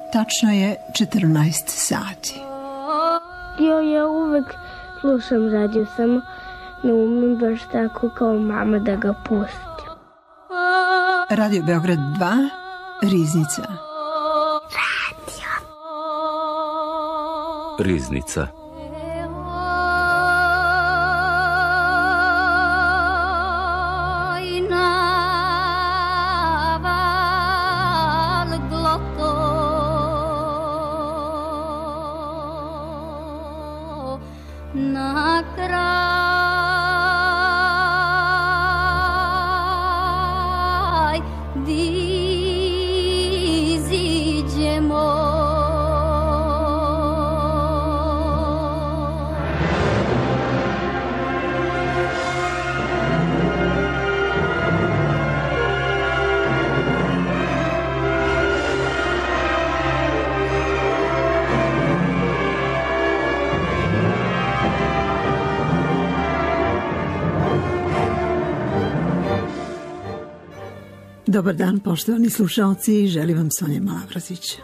Tačno je 14 sati. Ja uvek slušam radio, samo ne umem baš tako kao mama da ga pustim. Radio Beograd 2, Riznica. Riznica. Na kraj diziđemo. Dobar dan, poštovani slušalci, želim vam Sonja Malavrazić.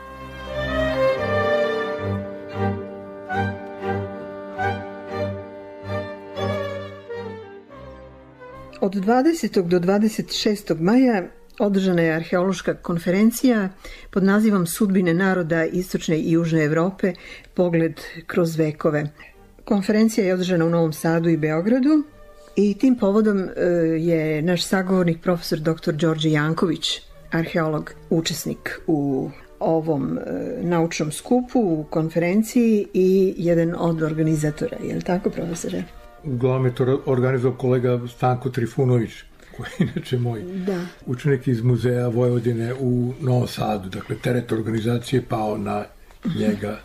Od 20. do 26. maja održana je arheološka konferencija pod nazivom Sudbine naroda Istočne i Južne Evrope, pogled kroz vekove. Konferencija je održana u Novom Sadu i Beogradu. I tim povodom je naš sagovornik profesor dr. Đorđe Janković, arheolog, učesnik u ovom naučnom skupu, u konferenciji i jedan od organizatora. Je li tako, profesore? Uglavnom je to organizovao kolega Stanko Trifunović, koji je inače moj učenik iz Muzeja Vojvodine u Novom Sadu. Dakle, teret organizacije je pao na njega.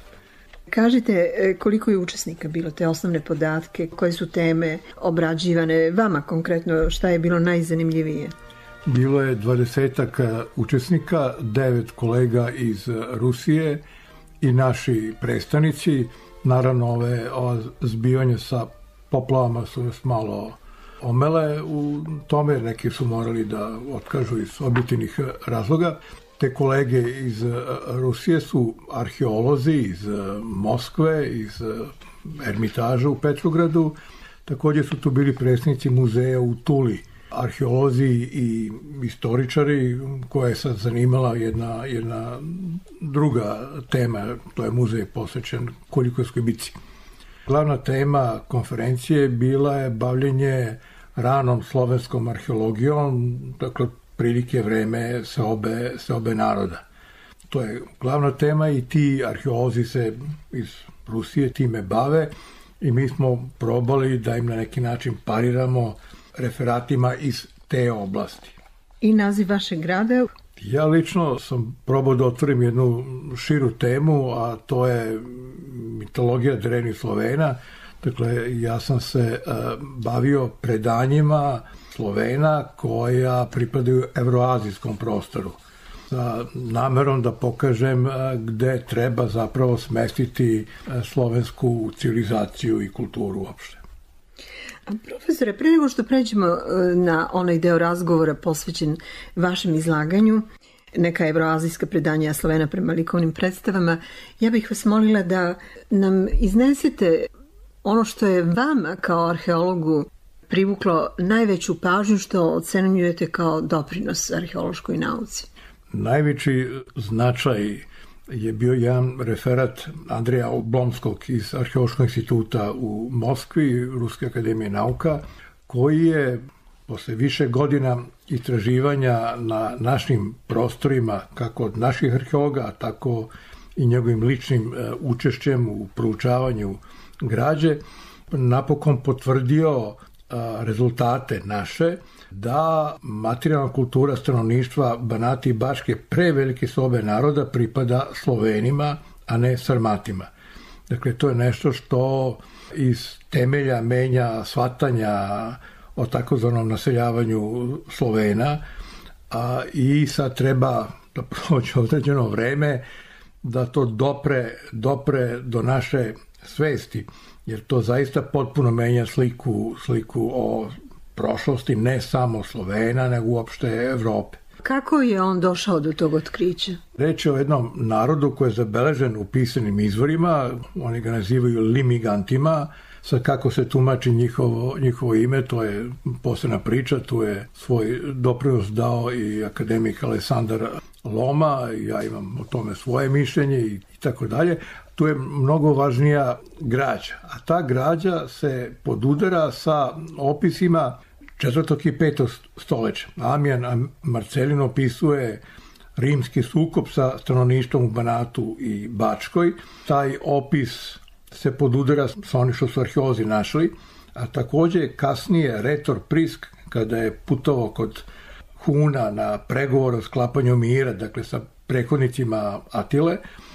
Kažite koliko je učesnika bilo, te osnovne podatke, koje su teme obrađivane, vama konkretno, šta je bilo najzanimljivije? Bilo je 20 učesnika, 9 kolega iz Rusije i naši predstavnici. Naravno, ove zbivanje sa poplavama su nas malo omele u tome, neki su morali da otkažu iz objektivnih razloga. Te kolege iz Rusije su arheolozi iz Moskve, iz Ermitaža u Petrogradu. Također su tu bili predstavnici muzeja u Tuli, arheolozi i istoričari, koja je sad zanimala jedna druga tema, to je muzej posvećen Kuljkovskoj bitci. Glavna tema konferencije bila je bavljenje ranom slovenskom arheologijom, dakle prilike vreme seobe naroda. To je glavna tema i ti arheolozi se iz Rusije time bave i mi smo probali da im na neki način pariramo referatima iz te oblasti. I naziv vašeg grada? Ja lično sam probao da otvorim jednu širu temu, a to je mitologija drevnih Slovena. Dakle, ja sam se bavio predanjima Slovena koja pripadaju evroazijskom prostoru, sa namerom da pokažem gde treba zapravo smestiti slovensku civilizaciju i kulturu uopšte. Profesore, pre nego što pređemo na onaj deo razgovora posvećen vašem izlaganju, neka evroazijska predanja Slovena prema likovnim predstavama, ja bih vas molila da nam iznesete ono što je vama kao arheologu privuklo najveću pažnju, što ocenjujete kao doprinos arheološkoj nauci. Najveći značaj je bio jedan referat Andreja Oblomskog iz Arheološkog instituta u Moskvi, Ruske akademije nauka, koji je posle više godina istraživanja na našim prostorima, kako od naših arheologa, tako i njegovim ličnim učešćem u proučavanju građe, napokon potvrdio rezultate naše da materijalna kultura stanovništva Banata i Bačke pre velike seobe naroda pripada Slovenima, a ne Sarmatima. Dakle, to je nešto što iz temelja menja shvatanja o takozvanom naseljavanju Slovena i sad treba da prođe određeno vreme da to dopre do naše svesti, jer to zaista potpuno menja sliku o prošlosti ne samo Slovena, nego uopšte Evrope. Kako je on došao do tog otkrića? Reč je o jednom narodu koji je zabeležen u pisanim izvorima, oni ga nazivaju limigantima. Sad kako se tumači njihovo ime, to je posebna priča, tu je svoj doprinos dao i akademik Aleksandar Loma, ja imam o tome svoje mišljenje i tako dalje. Tu je mnogo važnija građa, a ta građa se podudara sa opisima 4. i 5. stoljeća. Amijan Marcelin opisuje rimski sukob sa stanovništvom u Banatu i Bačkoj. Taj opis se podudara sa onim što su arheolozi našli, a takođe kasnije Retor Prisk, kada je putovao kod Huna na pregovor o sklapanju mira, dakle sa prethodnicima Atile,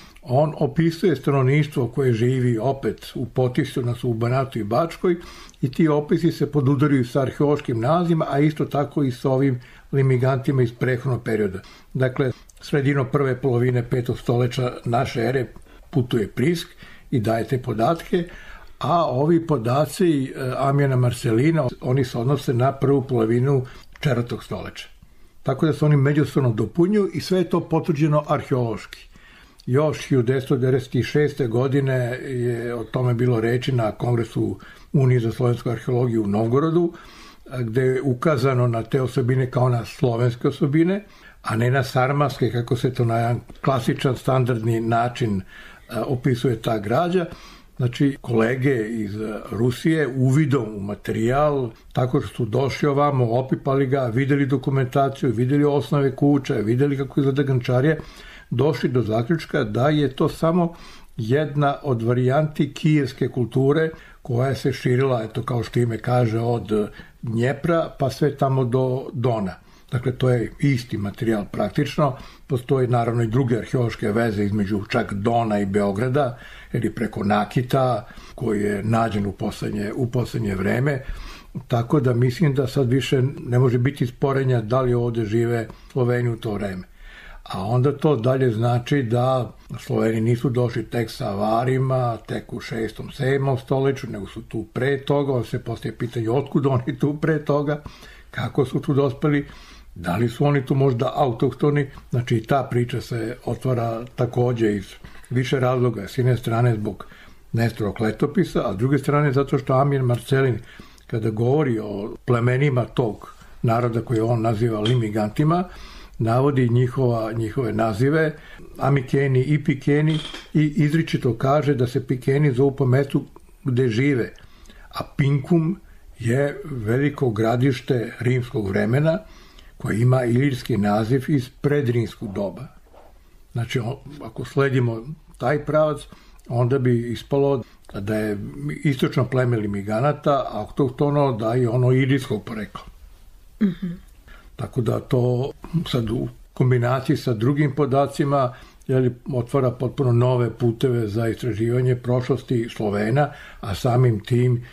on opisuje stanovništvo koje živi opet u Potisju, u Banatu i Bačkoj, i ti opisi se podudaraju sa arheološkim nalazima, a isto tako i sa ovim limigantima iz prethodnog perioda. Dakle, sredino prve polovine 5. stoljeća naše ere putuje Prisk i daje te podatke, a ovi podaci Amijana Marcelina, oni se odnose na prvu polovinu 4. stoljeća. Tako da se oni međusobno dopunjuju i sve je to potvrđeno arheološki. Još 1996. godine je o tome bilo reči na Kongresu Unije za slovensku arheologiju u Novgorodu, gde je ukazano na te osobine kao na slovenske osobine, a ne na sarmatske, kako se to na jedan klasičan, standardni način opisuje ta građa. Znači, kolege iz Rusije uvidom u materijal, tako što su došli ovamo, opipali ga, videli dokumentaciju, videli osnove kuća, videli kako izgleda gančarije, došli do zaključka da je to samo jedna od varijanti kijevske kulture koja se širila, eto kao što ime kaže, od Dnjepra pa sve tamo do Dona. Dakle, to je isti materijal praktično. Postoji naravno i druge arheološke veze između čak Dona i Beograda, ili preko Nakita, koji je nađen u poslednje vreme. Tako da mislim da sad više ne može biti sporenja da li ovde žive Sloveni u to vreme. A onda to dalje znači da Sloveni nisu došli tek sa Avarima, tek u 6. 7. stoljeću, nego su tu pre toga. On se postaje pitanje otkud oni tu pre toga, kako su tu dospeli, da li su oni tu možda autohtoni. Znači ta priča se otvara takođe iz više razloga. S jedne strane zbog Nestorog letopisa, a s druge strane zato što Amijan Marcelin, kada govori o plemenima tog naroda koje on naziva limigantima, navodi njihove nazive, Amikeni i Pikeni, i izričito kaže da se Pikeni zovu po mestu gde žive, a Pinkum je veliko gradište rimskog vremena koje ima ilirski naziv iz predrimskog doba. Znači, ako sledimo taj pravac, onda bi ispalo da je istočno pleme limiganata autohtono, da je ono ilirskog porekla. Mm-hmm. Tako da to sad u kombinaciji sa drugim podacima otvara potpuno nove puteve za istraživanje prošlosti Slovena, a samim tim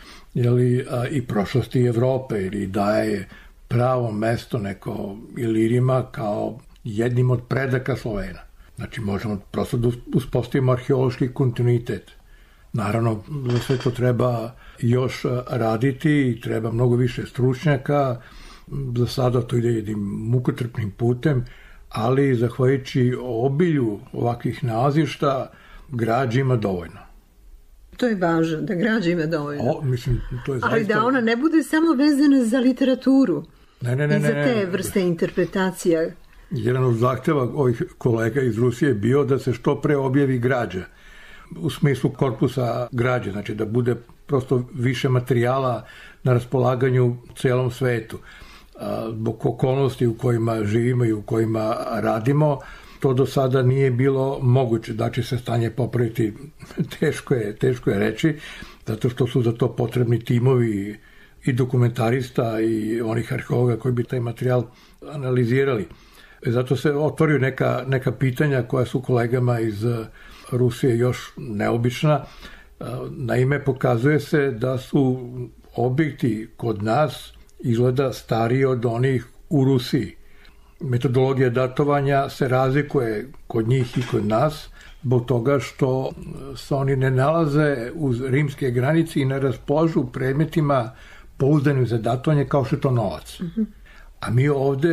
i prošlosti Evrope, ili daje pravo mesto neko Ilirima kao jednim od predaka Slovena. Znači možemo prosto da uspostavimo arheološki kontinuitet. Naravno, za sve to treba još raditi i treba mnogo više stručnjaka. Za sada to ide jednim mukotrpnim putem, ali zahvaljujući obilju ovakvih nalazišta, građa ima dovoljno. To je važno, da građa ima dovoljno. Mislim, to je zaista... Ali da ona ne bude samo vezana za literaturu. Ne. I za te vrste interpretacija. Jedan od zahteva ovih kolega iz Rusije je bio da se što pre objavi građa. U smislu korpusa građe, znači da bude prosto više materijala na raspolaganju celom svetu. Zbog okolnosti u kojima živimo i u kojima radimo, to do sada nije bilo moguće. Da će se stanje popraviti, teško je reći, zato što su za to potrebni timovi i dokumentarista i onih arheologa koji bi taj materijal analizirali. Zato se otvaraju neka pitanja koja su kolegama iz Rusije još neobična. Naime, pokazuje se da su objekti kod nas izgleda stariji od onih u Rusiji. Metodologija datovanja se razlikuje kod njih i kod nas zbog toga što se oni ne nalaze uz rimske granice i ne raspolažu predmetima pouzdanim za datovanje kao što je to novac. A mi ovde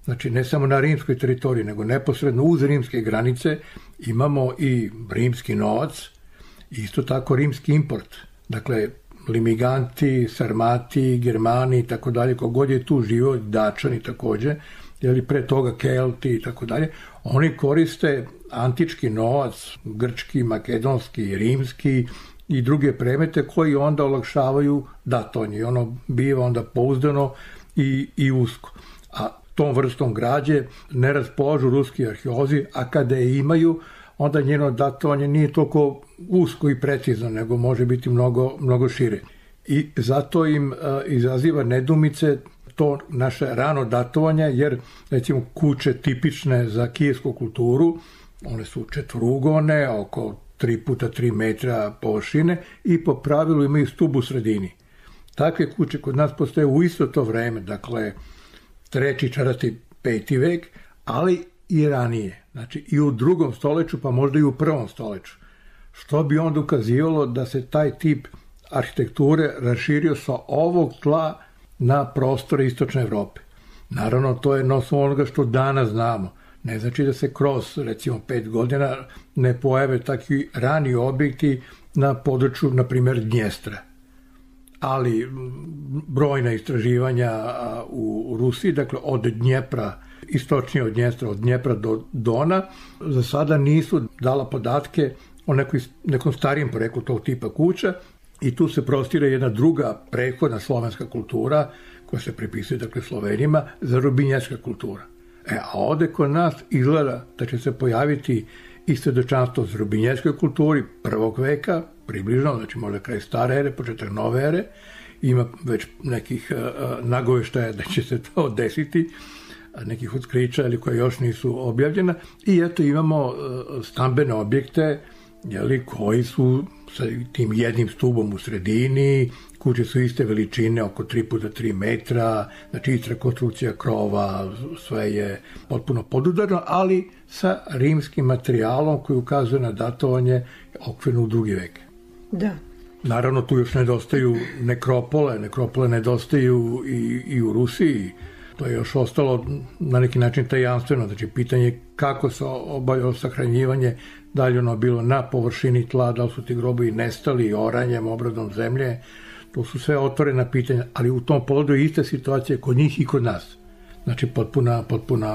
znači ne samo na rimskoj teritoriji, nego neposredno uz rimske granice imamo i rimski novac, isto tako rimski import. Dakle, limiganti, sarmati, germani i tako dalje, kogod je tu živio, dačani takođe, ili pre toga kelti i tako dalje, oni koriste antički novac, grčki, makedonski, rimski i druge predmete koji onda olakšavaju datovanje. Ono biva onda pouzdano i usko. A tom vrstom građe ne raspolažu ruski arheolozi, a kada je imaju, onda njeno datovanje nije toliko usko i precizno, nego može biti mnogo šire. I zato im izaziva nedumice to naše rano datovanje, jer recimo kuće tipične za kijevsku kulturu, one su četvorugone, oko 3x3 metra površine i po pravilu imaju stub u sredini. Takve kuće kod nas postoje u isto to vreme, dakle 3., 4., 5. vek, ali i ranije. Znači i u 2. stoleću, pa možda i u 1. stoleću. Što bi onda ukazivalo da se taj tip arhitekture raširio sa ovog tla na prostore istočne Evrope. Naravno, to je na osnovu onoga što danas znamo. Ne znači da se kroz, recimo, 5 godina ne pojave takvi rani objekti na području, na primjer, Dnjestra. Ali brojna istraživanja u Rusiji, dakle od Dnjepra, istočnije od Dnjestra, od Dnjepra do Dona, za sada nisu dala podatke o nekom starijem poreklu tog tipa kuća i tu se prostire jedna druga prethodna slovenska kultura koja se pripisuje, dakle, Slovenima, zarubinjačka kultura. A ovde kod nas izgleda da će se pojaviti i svedočanstvo zarubinjačkoj kulturi 1. veka, približno, znači možda kraj stare ere, početak nove ere, ima već nekih nagoveštaja da će se to desiti, nekih otkrića ili koje još nisu objavljena, i eto imamo stambene objekte koji su sa tim jednim stubom u sredini, kuće su iste veličine, oko 3x3 metra, znači ista konstrukcija krova, sve je potpuno podudarno, ali sa rimskim materijalom koji ukazuje na datovanje okvirno u 2. vek. Da. Naravno, tu još nedostaju nekropole nedostaju i u Rusiji. To je još ostalo na neki način tajanstveno, znači pitanje kako se obavljalo sahranjivanje, da li ono bilo na površini tla, da li su ti grobovi nestali oranjem, obradom zemlje, to su sve otvorena pitanja, ali u tom pogledu je ista situacija kod njih i kod nas. Znači potpuna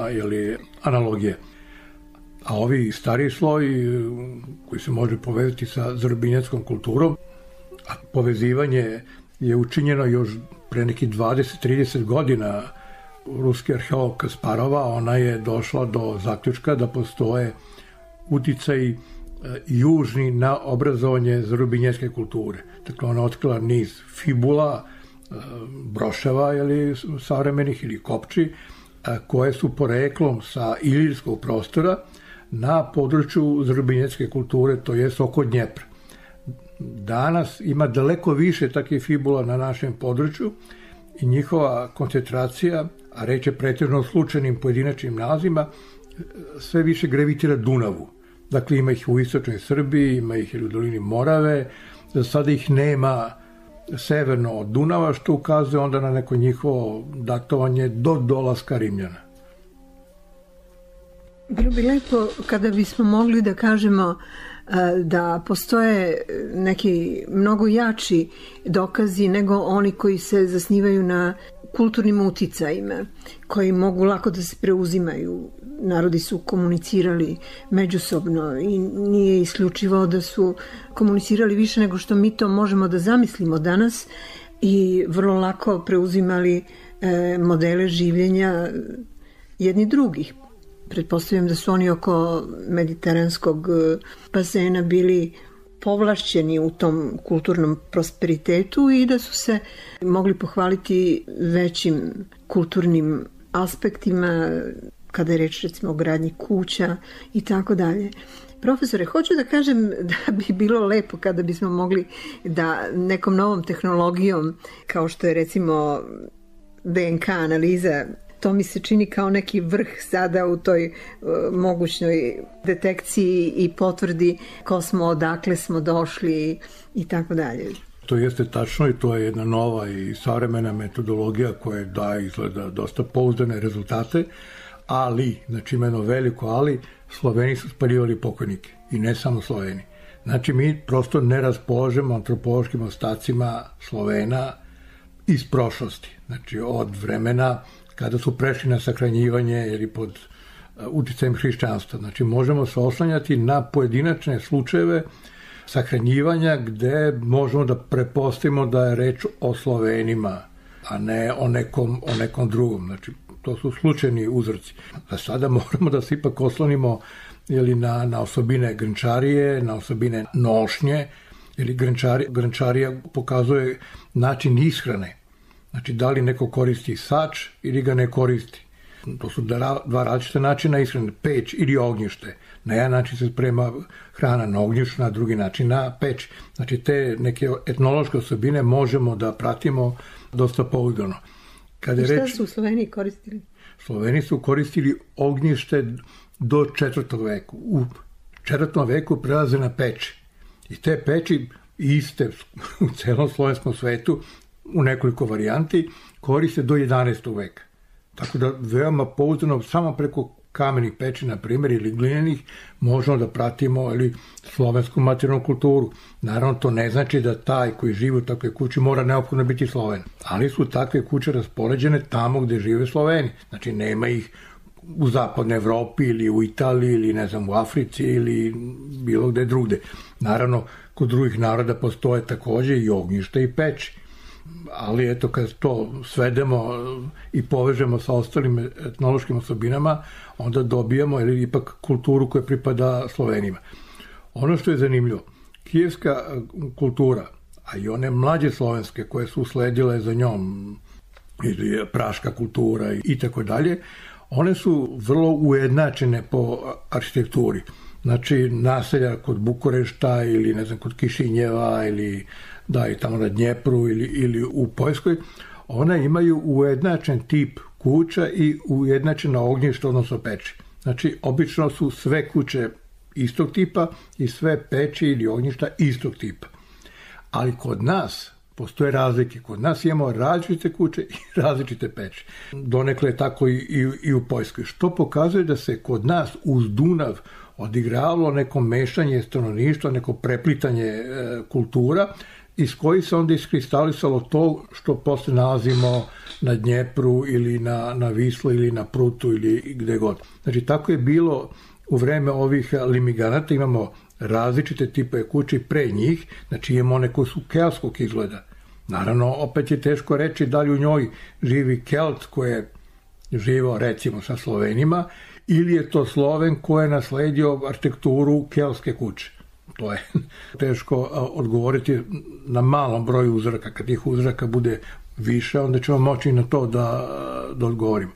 analogija. A ovi stariji sloj koji se može povezati sa zarubinjačkom kulturom, a povezivanje je učinjeno još pre nekih 20-30 godina. Ruski arheolog Kasparova, ona je došla do zaključka da postoje uticaj južni na obrazovanje zarubinjačke kulture. Dakle, ona otkrila niz fibula, broševa savremenih ili kopči, koje su poreklom sa ilirskog prostora na području zarubinjačke kulture, to jest oko Dnjepra. Danas ima daleko više takvih fibula na našem području i njihova koncentracija, a reč je pretežno o slučajnim pojedinačnim nazivima, sve više gravitira Dunavu. Dakle, ima ih u istočnoj Srbiji, ima ih u dolini Morave, za sada ih nema severno od Dunava, što ukazuje onda na neko njihovo datovanje do dolaska Rimljana. Bilo bi lepo kada bismo mogli da kažemo da postoje neki mnogo jači dokazi nego oni koji se zasnivaju na kulturnim uticajima, koji mogu lako da se preuzimaju. Narodi su komunicirali međusobno i nije isključivo da su komunicirali više nego što mi to možemo da zamislimo danas i vrlo lako preuzimali modele življenja jedni drugih. Pretpostavljam da su oni oko mediteranskog bazena bili povlašćeni u tom kulturnom prosperitetu i da su se mogli pohvaliti većim kulturnim aspektima kada je reč recimo o gradnji kuća i tako dalje. Profesore, hoću da kažem da bi bilo lepo kada bismo mogli da nekom novom tehnologijom, kao što je recimo DNK analiza, to mi se čini kao neki vrh sada u toj mogućnoj detekciji i potvrdi ko smo, odakle smo došli i tako dalje. To jeste tačno i to je jedna nova i savremena metodologija koja daje izgleda dosta pouzdane rezultate, ali, znači ima jedno veliko ali, Sloveni su spaljivali pokojnike i ne samo Sloveni. Znači mi prosto ne raspolažemo antropološkim ostacima Slovena iz prošlosti, znači od vremena kada su prešli na sahranjivanje ili pod uticajem hrišćanstva. Znači možemo se oslanjati na pojedinačne slučajeve sahranjivanja gde možemo da prepostavimo da je reč o Slovenima, a ne o nekom drugom. Znači to su slučajni uzorci. A sada moramo da se ipak oslonimo na osobine grnčarije, na osobine nošnje, ili grnčarija pokazuje način ishrane. Znači, da li neko koristi sač ili ga ne koristi. To su dva različite načina ishrane, peć ili ognjište. Na jedan način se sprema hrana na ognjištu, na drugi način na peć. Znači, te neke etnološke osobine možemo da pratimo dosta pouzdano. Šta su Sloveni koristili? Sloveni su koristili ognjište do 4. veka. U 4. veku prelaze na peći. I te peći iste u celom slovenskom svetu u nekoliko varijanti koriste do 11. veka. Tako da veoma pouzdano samo preko kamenih peći, na primjer, ili glinenih, možemo da pratimo slovensku materijalnu kulturu. Naravno, to ne znači da taj koji živi u takvoj kući mora neophodno biti Sloven. Ali su takve kuće raspoređene tamo gde žive Sloveni. Znači, nema ih u zapadnoj Evropi ili u Italiji ili u Africi ili bilo gde drugde. Naravno, kod drugih naroda postoje takođe i ognjište i peći. Ali eto, kad to svedemo i povežemo sa ostalim etnološkim osobinama, onda dobijamo ipak kulturu koja pripada Slovenima. Ono što je zanimljivo, kijevska kultura, a i one mlađe slovenske koje su usledile za njom, ili praška kultura i tako dalje, one su vrlo ujednačene po arhitekturi. Znači, naselja kod Bukurešta ili kod Kišinjeva ili i tamo na Dnjepru ili u Poljskoj, one imaju ujednačen tip kuća i ujednačena ognjišta, odnosno peći. Znači, obično su sve kuće istog tipa i sve peći ili ognjišta istog tipa. Ali kod nas postoje razlike. Kod nas imamo različite kuće i različite peći. Donekle je tako i u Poljskoj. Što pokazuje da se kod nas uz Dunav odigravalo neko mešanje stanovništva, neko preplitanje kultura, iz kojih se onda iskristalisalo to što posle nalazimo na Dnjepru ili na Vislu ili na Prutu ili gde god. Znači, tako je bilo u vreme ovih limiganata, imamo različite tipove kuće pre njih, znači imamo one koje su keltskog izgleda. Naravno, opet je teško reći da li u njoj živi Kelt koji je živao recimo sa Slovenima, ili je to Sloven koji je nasledio arhitekturu keltske kuće. To je teško odgovoriti na malom broju uzoraka. Kad tih uzoraka bude više, onda ćemo moći na to da odgovorimo.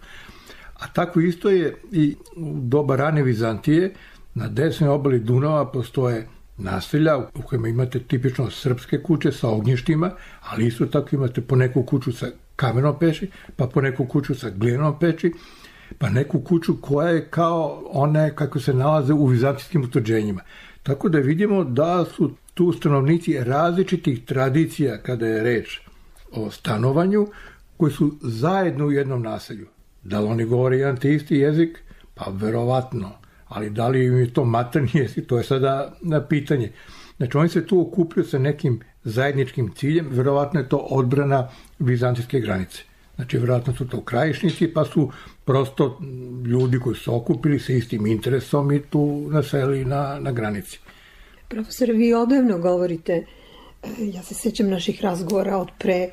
A tako isto je i u doba rane Vizantije, na desnoj obali Dunava postoje naselja u kojima imate tipično srpske kuće sa ognjištima, ali isto tako imate po neku kuću sa kamenom peći, pa po neku kuću sa glinenom peći, pa neku kuću koja je kao one kako se nalaze u vizantijskim utvrđenjima. Tako da vidimo da su tu stanovnici različitih tradicija kada je reč o stanovanju, koji su zajedno u jednom naselju. Da li oni govore jedan te isti jezik? Pa verovatno. Ali da li im je to maternji jezik? To je sada na pitanje. Znači oni se tu okupljaju sa nekim zajedničkim ciljem, verovatno je to odbrana vizantijske granice. Znači verovatno su to krajišnici, pa su prosto ljudi koji su okupili sa istim interesom i tu naseli na granici. Profesor, vi odavno govorite, ja se sećam naših razgovora od pre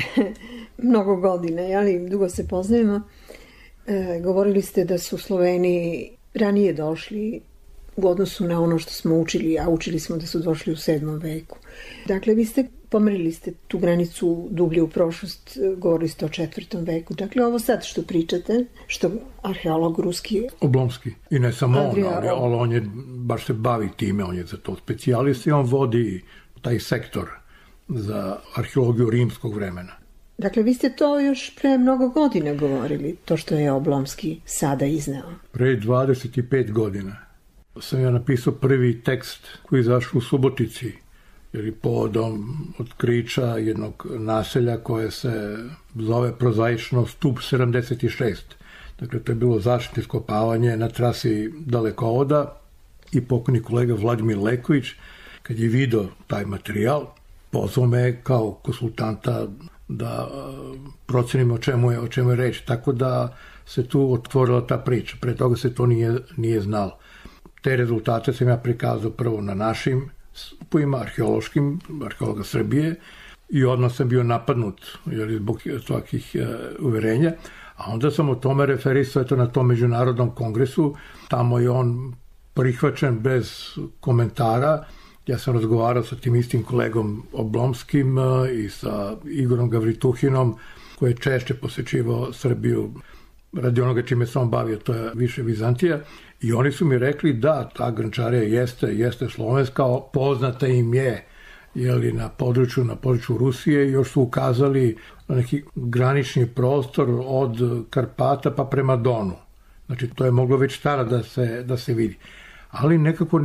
mnogo godina, ali dugo se poznajemo. Govorili ste da su Sloveni ranije došli u odnosu na ono što smo učili, a učili smo da su došli u 7. veku. Dakle, vi ste pomerili ste tu granicu dublje u prošlost, govorili ste o 4. veku. Dakle, ovo sad što pričate, što arheolog ruski... Oblomski. I ne samo on, ali on je, baš se bavi time, on je za to specijalista i on vodi taj sektor za arheologiju rimskog vremena. Dakle, vi ste to još pre mnogo godina govorili, to što je Oblomski sada izneo. Pre 25 godina sam ja napisao prvi tekst koji je izašao u Subotici ili povodom otkrića jednog naselja koje se zove prozaično Stup 76. Dakle, to je bilo zaštitno iskopavanje na trasi dalekovoda i pokojni kolega Vladimir Leković, kad je video taj materijal, pozvao me kao konsultanta da procenimo o čemu je reč. Tako da se tu otvorila ta priča. Pre toga se to nije znalo. Te rezultate sam ja prikazao prvo na našim skupovima arheološkim, arheologa Srbije, i odmah sam bio napadnut zbog svakih uverenja, a onda sam o tome referisao na tom međunarodnom kongresu. Tamo je on prihvaćen bez komentara. Ja sam razgovarao sa tim istim kolegom Oblomskim i sa Igorom Gavrituhinom, koji je češće posjećivao Srbiju radi onoga čime se on bavio, to je više Vizantija, i oni su mi rekli da ta Grančarija jeste slovenska, poznata im je na području Rusije, i još su ukazali na neki granični prostor od Karpata pa prema Donu. Znači, to je moglo već tada da se vidi. Ali nekako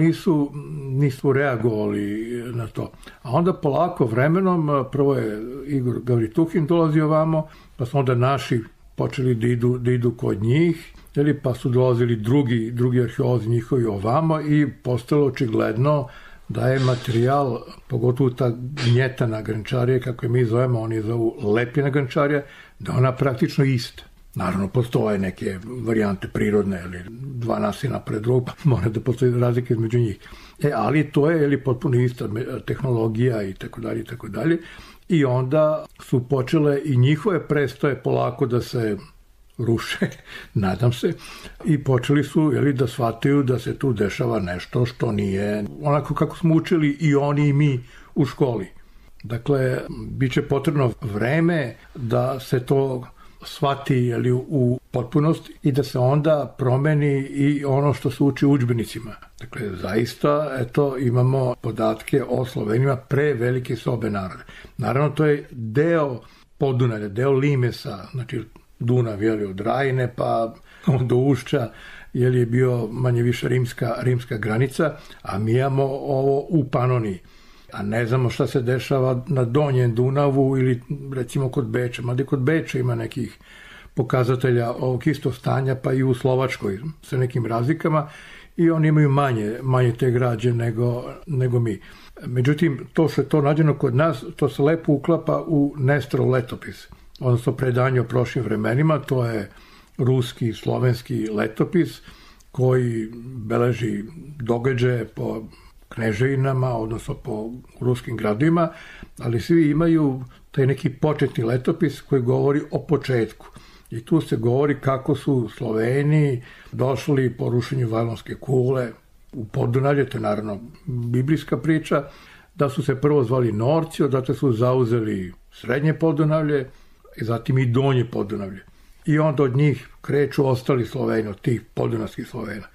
nisu reagovali na to. A onda polako vremenom, prvo je Igor Gavrituhin dolazio ovamo, pa smo onda naši počeli da idu kod njih, pa su dolazili drugi arheolozi njihovi ovamo i postalo očigledno da je materijal, pogotovo ta gnjetana Grančarija, kako je mi zovemo, oni je zovu lepljena Grančarija, da ona praktično ista. Naravno, postoje neke varijante prirodne, dva nasina pred drugog, pa mora da postoji razlike između njih. Ali to je potpuno ista tehnologija i tako dalje. I onda su počele i njihove prestoje polako da se ruše, nadam se, i počeli su da shvataju da se tu dešava nešto što nije onako kako smo učili i oni i mi u školi. Dakle, bit će potrebno vreme da se to shvati u potpunosti i da se onda promeni i ono što se uči u udžbenicima. Dakle, zaista, imamo podatke o Slovenima pre velike sobe naroda. Naravno, to je deo Podunavlja, deo Limesa, znači Dunav od Rajine pa do Ušća, je bio manje više rimska granica, a mi imamo ovo u Panoniji. A ne znamo šta se dešava na donjem Dunavu ili recimo kod Beča. Mada kod Beča ima nekih pokazatelja ovog istog stanja, pa i u Slovačkoj sa nekim razlikama, i oni imaju manje te građe nego mi. Međutim, to što je to nađeno kod nas, to se lepo uklapa u Nestorov letopis, odnosno predanje o prošlim vremenima. To je ruski, slovenski letopis koji beleži događaje po kneževinama, odnosno po ruskim gradovima, ali svi imaju taj neki početni letopis koji govori o početku. I tu se govori kako su Sloveni došli po rušenju Vavlonske kule u Podunavlje, to je naravno biblijska priča, da su se prvo zvali Norci, odatle su zauzeli srednje Podunavlje i zatim i donje Podunavlje. I onda od njih kreću ostali Sloveni, od tih podunavskih Slovena.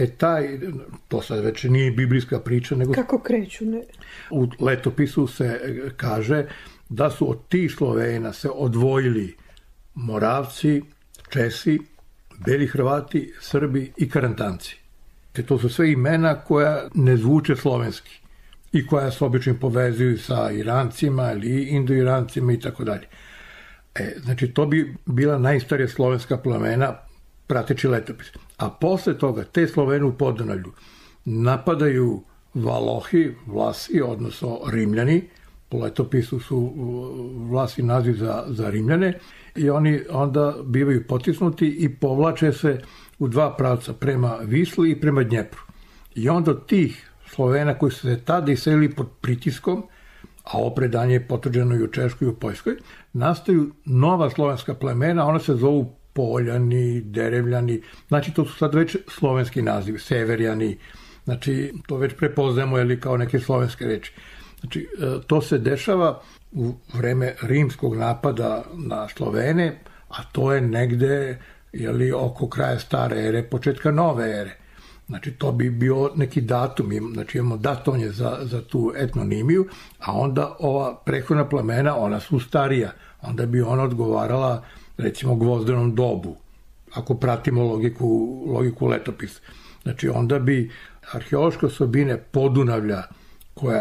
To sad već nije biblijska priča, nego... Kako kreću? Ne? U letopisu se kaže da su od tih Slovena se odvojili Moravci, Česi, Beli Hrvati, Srbi i Karantanci. To su sve imena koja ne zvuče slovenski i koja se obično povezuju sa Irancima ili Indo-Irancima i tako dalje. Znači, to bi bila najstarija slovenska plemena prateći letopis. A posle toga te Slovene u Podunavlju napadaju Valohi, Vlasi, odnosno Rimljani. Po letopisu su Vlasi naziv za Rimljane, i oni onda bivaju potisnuti i povlače se u dva pravca, prema Visli i prema Dnjepru. I onda od tih Slovena koji su se tada iselili pod pritiskom, a ovo predanje je potvrđeno i u Češkoj i u Poljskoj, nastaju nova slovenska plemena, ona se zovu Poljani, Derevljani, znači to su sad već slovenski nazivi, Severjani, znači to već prepoznajemo kao neke slovenske reči. Znači, to se dešava u vreme rimskog napada na Slovene, a to je negde oko kraja stare ere, početka nove ere. Znači, to bi bio neki datum, znači imamo datovanje za tu etnonimiju, a onda ova prethodna plemena, ona su starija, onda bi ona odgovarala recimo Gvozdenom dobu, ako pratimo logiku letopisa. Znači, onda bi arheološke osobine Podunavlja, koja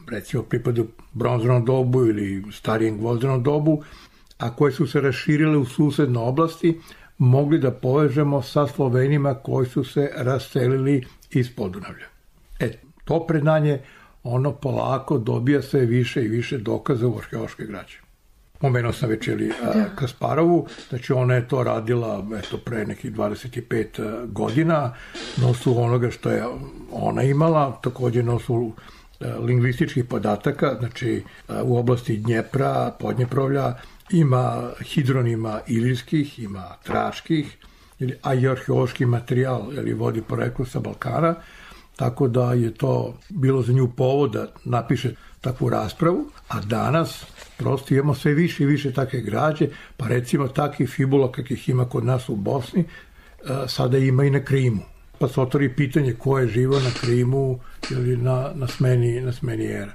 recimo pripadaju bronzanom dobu ili starijem gvozdenom dobu, a koje su se raširile u susedne oblasti, mogli da povežemo sa Slovenima koji su se raselili iz Podunavlja. To predanje, ono polako dobija sve više i više dokaza u arheološkoj građi. Pomenuo sam već Kasparovu, znači ona je to radila pre nekih 25 godina, na osnovu onoga što je ona imala, također na osnovu lingvističkih podataka, znači u oblasti Dnjepra, Podnjeprovlja, ima hidronima ilirskih, ima traških, a i arheološki materijal vodi poreklo sa Balkana, tako da je to bilo za nju povod da napiše takvu raspravu, a danas prosto imamo sve više i više takve građe, pa recimo takvih fibula kakvih ima kod nas u Bosni, sada ima i na Krimu. Pa se otvori pitanje ko je živao na Krimu ili na smeni era.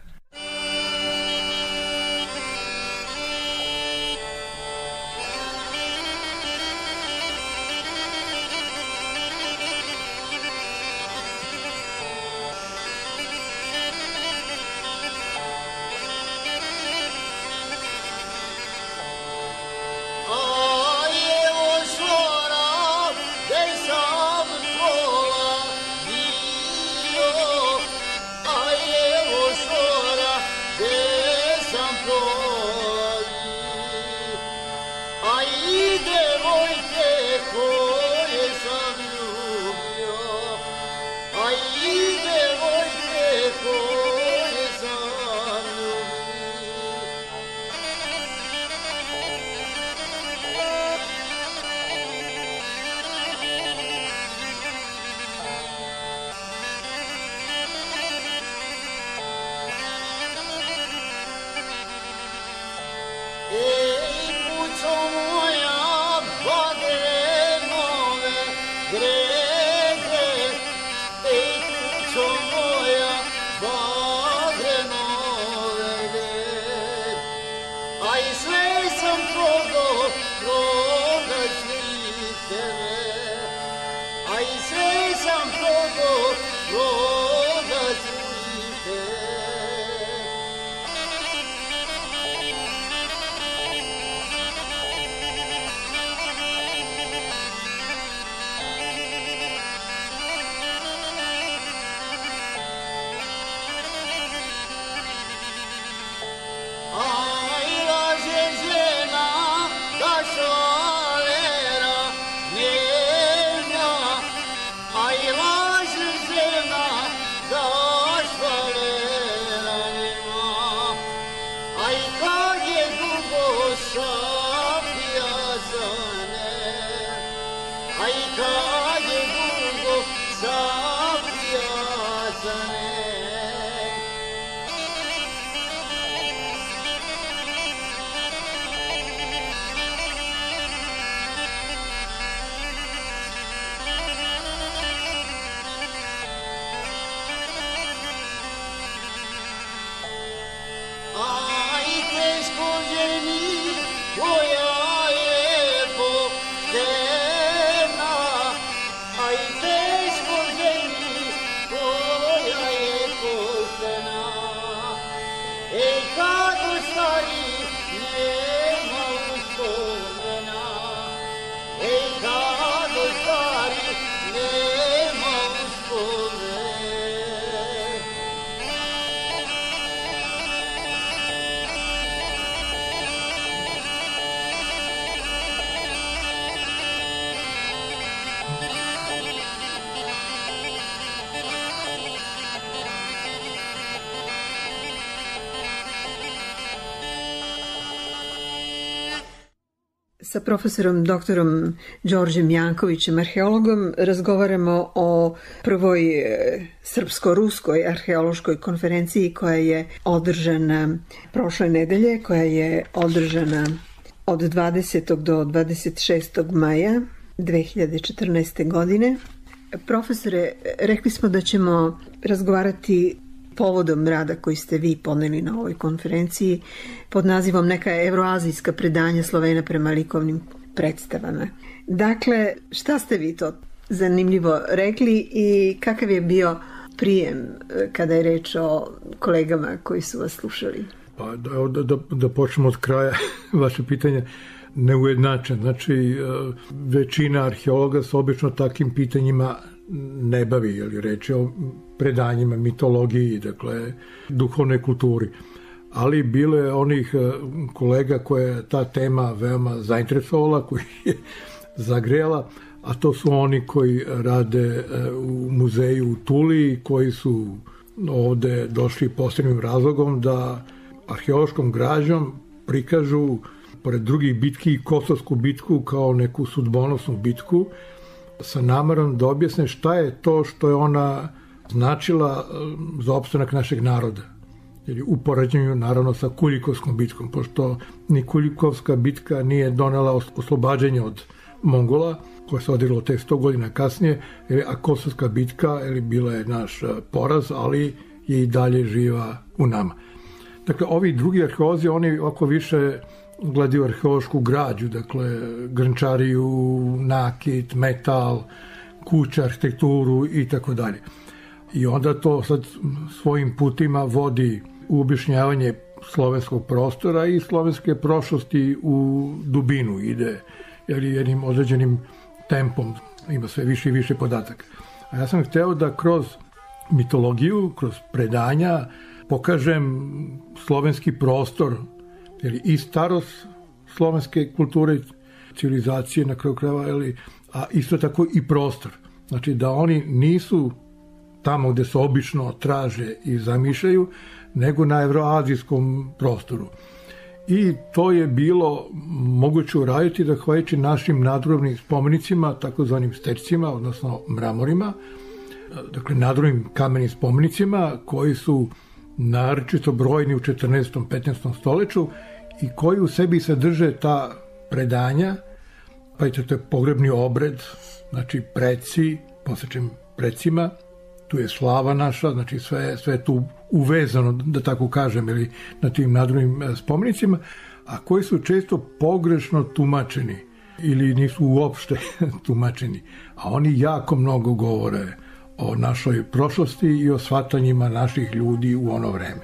Sa profesorom doktorom Đorđem Jankovićem, arheologom, razgovaramo o prvoj srpsko-ruskoj arheološkoj konferenciji koja je održana prošle nedelje, koja je održana od 20. do 26. maja 2014. godine. Profesore, rekli smo da ćemo razgovarati povodom rada koji ste vi podneli na ovoj konferenciji pod nazivom Neka evroazijska predanja Slovena prema likovnim predstavama. Dakle, šta ste vi to zanimljivo rekli i kakav je bio prijem kada je reč o kolegama koji su vas slušali? Pa da počnemo od kraja vaše pitanje. Neujednačen. Znači, većina arheologa se obično takvim pitanjima ne bavi, jer reč je o predanjima, mitologiji, dakle, duhovnoj kulturi. Ali bilo je onih kolega koje je ta tema veoma zainteresovala, koji je zagrejala, a to su oni koji rade u muzeju u Tuli, koji su ovde došli posebnim razlogom da arheološkom građom prikažu, pored drugih bitki, i Kosovsku bitku kao neku sudbonosnu bitku, sa namarom da objasne šta je to što je ona značila za opstanak našeg naroda. Jer u poređenju naravno sa Kuljikovskom bitkom, pošto ni Kuljikovska bitka nije donela oslobađanje od Mongola, koja se odigrala te 100 godina kasnije, a Kosovska bitka bila je naš poraz, ali je i dalje živa u nama. Dakle, ovi drugi arheolozi, oni oko više gledaju arheološku građu, dakle, grnčariju, nakit, metal, kuće, arhitekturu i tako dalje. I onda to sad svojim putima vodi u objašnjavanje slovenskog prostora i slovenske prošlosti u dubinu, ide jednim određenim tempom, ima sve više i više podataka. A ja sam hteo da kroz mitologiju, kroz predanja pokažem slovenski prostor i starost slovenske kulture, civilizacije na kraju krajeva, a isto tako i prostor. Znači da oni nisu tamo gde se obično traže i zamišljaju, nego na evroazijskom prostoru. I to je bilo moguće uraditi zahvaljujući našim nadgrobnim spomenicima, takozvanim stečcima, odnosno mramorima, dakle nadgrobnim kamenim spomenicima koji su naročito brojni u 14. 15. stoljeću i koji u sebi sadrže ta predanja, pa to je pogrebni obred, znači preci, posvećen precima, tu je slava naša, znači sve je tu uvezano, da tako kažem, ili na tim nadgrobnim spomenicima, a koji su često pogrešno tumačeni ili nisu uopšte tumačeni, a oni jako mnogo govore o našoj prošlosti i o shvatanjima naših ljudi u ono vreme.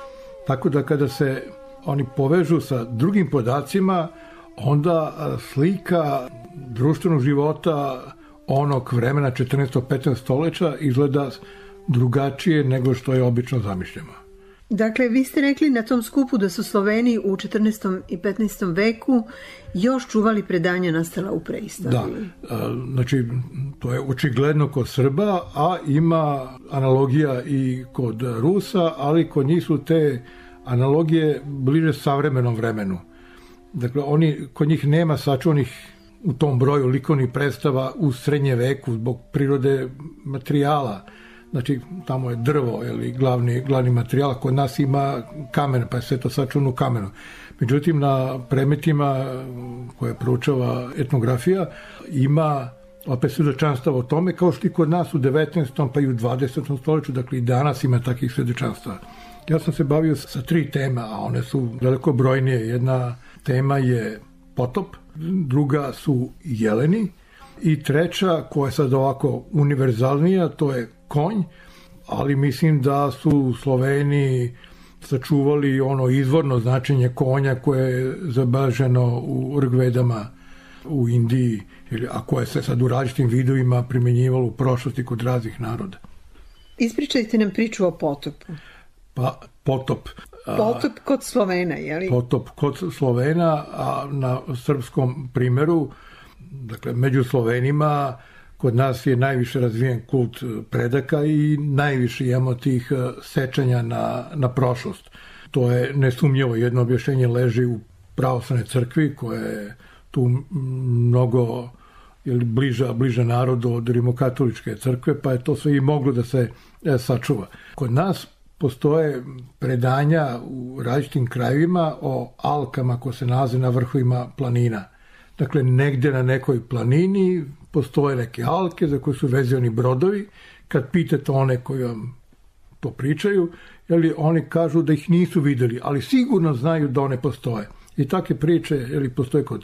Tako da kada se oni povežu sa drugim podacima, onda slika društvenog života onog vremena 14. 15. stoljeća izgleda drugačije nego što je obično zamišljeno. Dakle, vi ste rekli na tom skupu da su Sloveni u 14. i 15. veku još čuvali predanja nastala u preistoriji. Da, znači to je očigledno kod Srba, a ima analogija i kod Rusa, ali kod njih su te analogije bliže savremenom vremenu. Dakle, kod njih nema sačuvanih u tom broju likovnih predstava u srednje veku zbog prirode materijala. Znači, tamo je drvo, glavni materijal, kod nas ima kamen, pa je sve to sačuvano u kamenu. Međutim, na predmetima koje proučava etnografija ima opet svedočanstava o tome, kao što i kod nas u 19. pa i u 20. stoljeću, dakle i danas ima takvih svedočanstava. Ja sam se bavio sa 3 tema, a one su veliko brojnije. Jedna tema je potop, druga su jeleni i treća, koja je sad ovako univerzalnija, to je konj, ali mislim da su Sloveni sačuvali ono izvorno značenje konja koje je zabeleženo u Rigvedama u Indiji, a koje se sad u različitim vidovima primenjivalo u prošlosti kod raznih naroda. Ispričajte nam priču o potopu. Pa, potop. Potop kod Slovena, je li? Potop kod Slovena, a na srpskom primeru, dakle, među Slovenima, kod nas je najviše razvijen kult predaka i najviše imamo tih sećanja na prošlost. To je nesumnjivo, jedno objašnjenje leži u pravoslavnoj crkvi, koja je tu mnogo bliža narodu od rimokatoličke crkve, pa je to sve i moglo da se sačuva. Kod nas postoje predanja u različitim krajevima o alkama koje se nalaze na vrhovima planina. Dakle, negde na nekoj planini postoje neke alke za koje su vezani brodovi. Kad pitate one koji vam to pričaju, oni kažu da ih nisu videli, ali sigurno znaju da one postoje. I takve priče postoje kod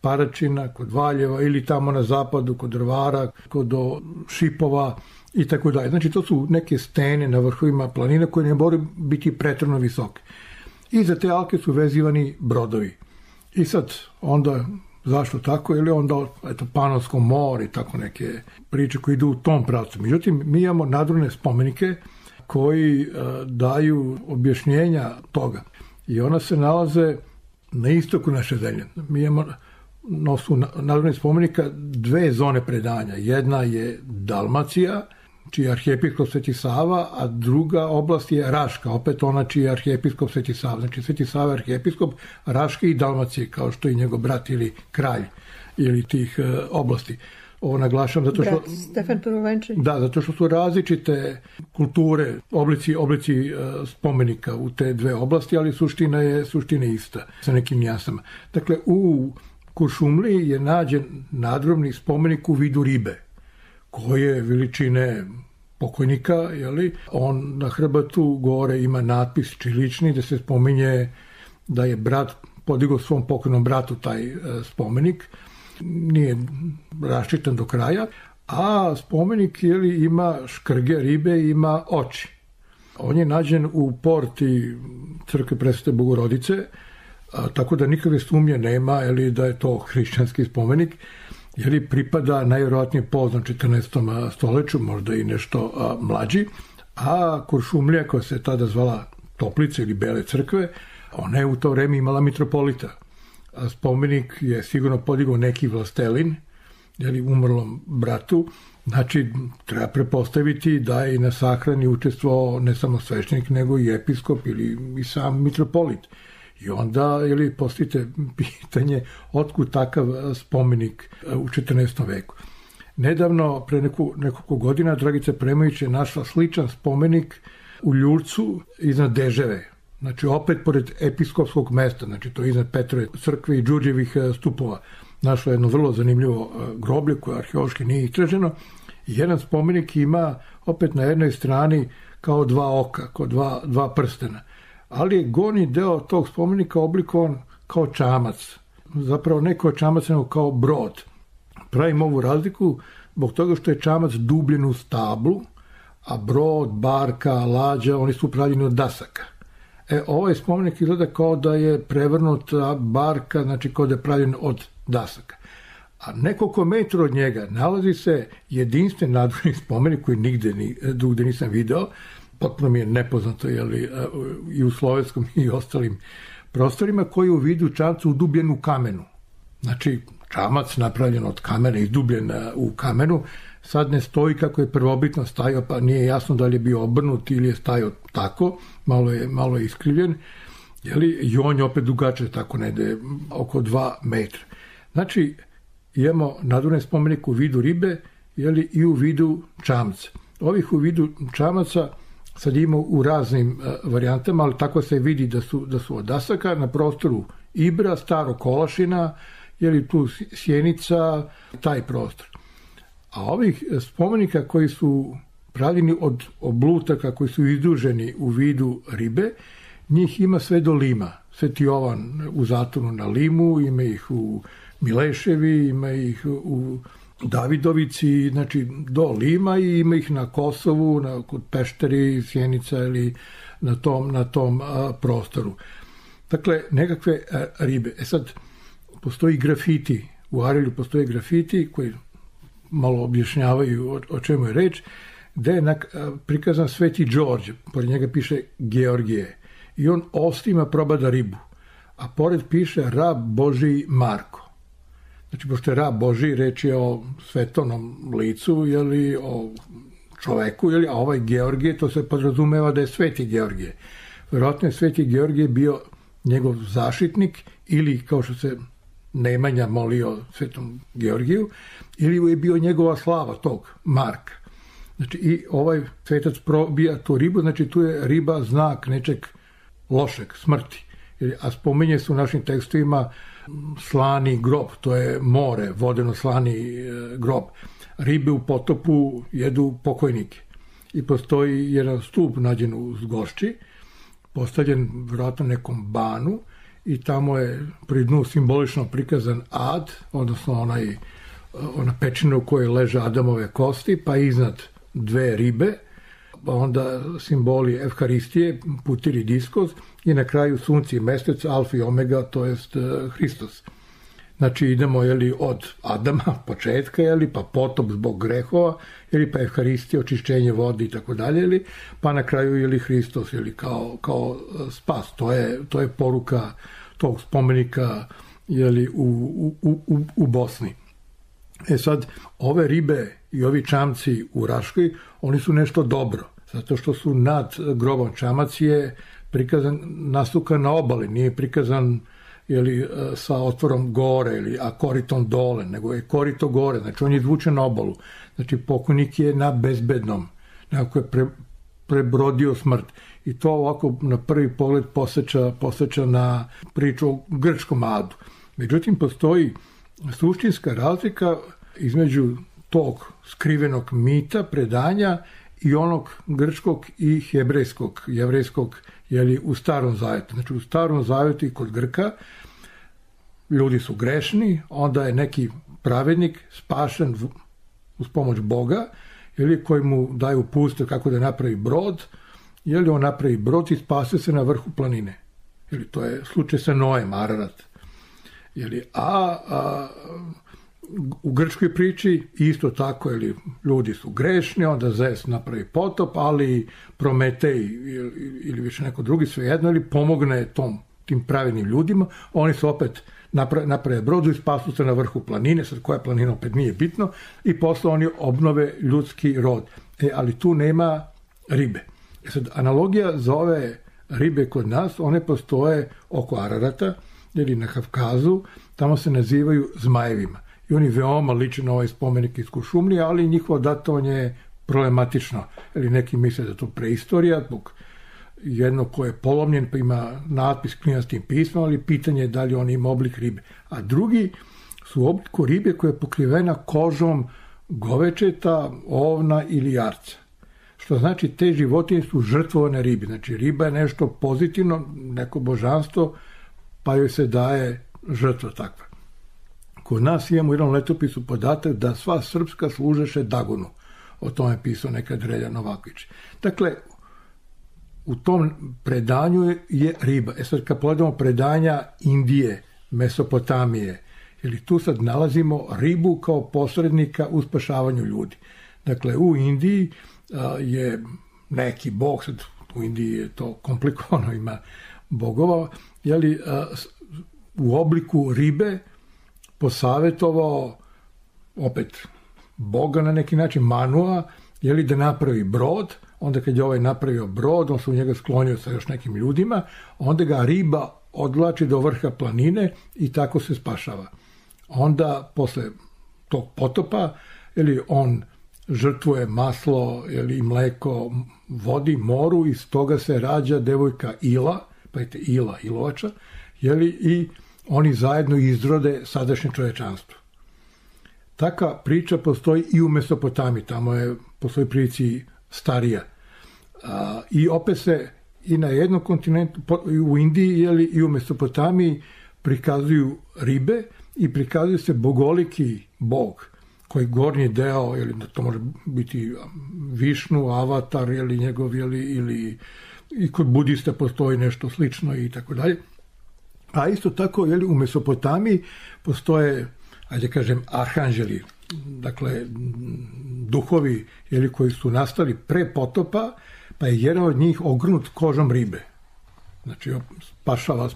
Paračina, kod Valjeva ili tamo na zapadu, kod Drvara, kod Šipova i tako dalje. Znači, to su neke stene na vrhovima planina koje ne moraju biti preterano visoke. I za te alke su vezivani brodovi. I sad, onda, zašto tako? Ili onda, eto, Panonsko more i tako neke priče koje idu u tom pravcu. Međutim, mi imamo nadrune spomenike koji daju objašnjenja toga. I ona se nalaze na istoku naše zemlje. Mi imamo na osnovu nadrune spomenika dve zone predanja. Jedna je Dalmacija, čiji je arhijepiskop Sveti Sava, a druga oblast je Raška, opet ona čiji je arhijepiskop Sveti Sava. Znači, Sveti Sava je arhijepiskop Raške i Dalmacije, kao što i njegov brat ili kralj ili tih oblasti. Ovo naglašam zato što... Brat Stefan Prvovenčani. Da, zato što su različite kulture, oblici spomenika u te dve oblasti, ali suština je ista, sa nekim nijansama. Dakle, u Kuršumliji je nađen nadgrobni spomenik u vidu ribe, koje veličine pokojnika, jeli? On na hrbatu gore ima natpis ćirilični gde se spominje da je brat podigao svom pokojnom bratu taj spomenik. Nije raščitan do kraja, a spomenik ima škrge ribe i ima oči. On je nađen u porti crkve Presvete Bogorodice, tako da nikakve sumnje nema da je to hrišćanski spomenik, jer pripada najvjerojatnije poznom 14. stoljeću, možda i nešto mlađi, a Kuršumlija, koja se tada zvala Toplice ili Bele crkve, ona je u to vreme imala mitropolita. A spomenik je sigurno podigao neki vlastelin, umrlom bratu, znači treba prepostaviti da je i na sahrani učestvovao ne samo sveštenik, nego i episkop ili i sam mitropolit. I onda, postavite pitanje otkud takav spomenik u 14. veku. Nedavno, pre nekoliko godina, Dragica Premović je našla sličan spomenik u Ljurcu iznad Deževe. Znači, opet pored episkopskog mesta, znači to iznad Petrove crkve i Đurđevih stupova. Našla je jedno vrlo zanimljivo groblje koje arheološki nije istraženo. Jedan spomenik ima opet na jednoj strani kao dva oka, kao dva prstena. Ali je gornji deo tog spomenika oblikovan kao čamac. Zapravo ne kao čamac, nego kao brod. Pravim ovu razliku zbog toga što je čamac dubljen u stablu, a brod, barka, lađa, oni su pravljeni od dasaka. Ovaj spomenik izgleda kao da je prevrnuta barka, znači kao da je pravljen od dasaka. A nekoliko metra od njega nalazi se jedinstven nadgrobni spomenik koji nigde drugde nisam video, potpuno mi je nepoznato i u slovenskom i ostalim prostorima, koji u vidu čamca udubljen u kamenu. Znači, čamac napravljen od kamena, izdubljen u kamenu, sad ne stoji kako je prvobitno stajao, pa nije jasno da li je bio obrnut ili je stajao tako, malo je iskrivljen, i on je opet dugačak, tako negde oko 2 metra. Znači, imamo nadgrobni spomenik u vidu ribe, i u vidu čamca. Ovih u vidu čamaca sad ima u raznim varijantama, ali tako se vidi da su od dasaka na prostoru Ibra, Staro Kolašina, tu Sjenica, taj prostor. A ovih spomenika koji su pravljeni od oblutaka koji su izduženi u vidu ribe, njih ima sve do Lima. Sveti Jovan u Zatonu na Limu, ima ih u Mileševi, ima ih u Davidovici, znači do Lima, i ima ih na Kosovu, kod Pešteri, Sjenica ili na tom prostoru. Dakle, nekakve ribe. Sad, postoji grafiti, u Arilju postoje grafiti koji malo objašnjavaju o čemu je reč, gde je prikazan Sveti Đorđe, pored njega piše Georgije, i on ostima probada ribu, a pored piše rab Božiji Marko. Znači, pošto je rab Božiji, reč je o svetovnom licu, o čoveku, a ovaj Georgije, to se podrazumeva da je Sveti Georgije. Verovatno je Sveti Georgije bio njegov zaštitnik, ili kao što se Nemanja molio Svetom Georgiju, ili je bio njegova slava tog Marka. Znači, i ovaj svetac probija tu ribu, znači tu je riba znak nečeg lošeg, smrti. A spominje se u našim tekstovima slani grob, to je more, vodeno slani grob. Ribe u potopu jedu pokojnike. I postoji jedan stup nađen u Zgošči, postavljen vjerojatno nekom banu, i tamo je pri dnu simbolično prikazan ad, odnosno ona pećina u kojoj leže Adamove kosti, pa iznad 2 ribe, onda simboli Evharistije, putir i diskos, i na kraju sunce i mesec, alfa i omega, to jest Hristos. Znači idemo od Adama, početka, pa potop zbog grehova, pa Evharistija, očišćenje vode i tako dalje, pa na kraju Hristos kao spas. To je poruka tog spomenika u Bosni. Sad, ove ribe i ovi čamci u Raškoj, oni su nešto dobro, zato što su nad grobom. Čamac je prikazan, nastuka na obali, nije prikazan sa otvorom gore, a koritom dole, nego je korito gore, znači on je izvučen na obalu. Znači pokojnik je na bezbednom, nekako je prebrodio smrt. I to ovako na prvi pogled posjeća na priču o grčkom adu. Međutim, postoji suštinska razlika između tog skrivenog mita, predanja i onog grčkog i hebrejskog, jevrejskog, u Starom Zavetu. Znači u Starom Zavetu i kod Grka ljudi su grešni, onda je neki pravednik spašen uz pomoć Boga, koji mu daju uputstva kako da napravi brod, on napravi brod i spase se na vrhu planine. To je slučaj sa Noem, Ararat. U grčkoj priči isto tako, ljudi su grešni, onda Zeus napravi potop, ali Prometej ili više neko drugi, svejedno, pomogne tim pravednim ljudima, oni su opet naprave brodu i spasu se na vrhu planine, sad koja planina opet nije bitno, i posle oni obnove ljudski rod. Ali tu nema ribe. Sad, analogija za ove ribe kod nas, one postoje oko Ararata, na Kavkazu, tamo se nazivaju zmajevima. I oni veoma liče na ovaj spomenik iz Kuršumlije, ali njihovo datovanje je problematično. Neki misle da to preistorija, zbog jednog ko je polomljen, pa ima natpis klinastim pismom, ali pitanje je da li on ima oblik ribe. A drugi su u obliku ribe koja je pokrivena kožom govečeta, ovna ili jarca. Što znači te životinje su žrtvovane ribe. Znači riba je nešto pozitivno, neko božanstvo, pa joj se daje žrtva takva. Kod nas imamo u jednom letopisu podatak da sva srpska služeše Dagonu. O tome je pisao nekad Relja Novaković. Dakle, u tom predanju je riba. Sad kad pogledamo predanja Indije, Mesopotamije, tu sad nalazimo ribu kao posrednika u spašavanju ljudi. Dakle, u Indiji je neki bog, sad u Indiji je to komplikovano, ima bogova, u obliku ribe posavjetovao opet Boga na neki način, Manua, da napravi brod. Onda kad je ovaj napravio brod, on se u njega sklonio sa još nekim ljudima, onda ga riba odvlači do vrha planine i tako se spašava. Onda posle tog potopa on žrtvuje maslo i mleko vodi, moru, i iz toga se rađa devojka Ila, pa je Ila, Ilovača, i oni zajedno izrode sadašnje čovečanstvo. Taka priča postoji i u Mesopotamiji, tamo postoji prilici starija. I opet se i na jednom kontinentu, u Indiji i u Mesopotamiji, prikazuju ribe i prikazuju se bogoliki bog, koji gornji deo, to može biti Višnu, Avatar, njegov, ili i kod budista postoji nešto slično i tako dalje. A isto tako, u Mesopotamiji postoje, ajde kažem, arhanđeli, dakle, duhovi, koji su nastali pre potopa, pa je jedan od njih ogrnut kožom ribe. Znači, spašava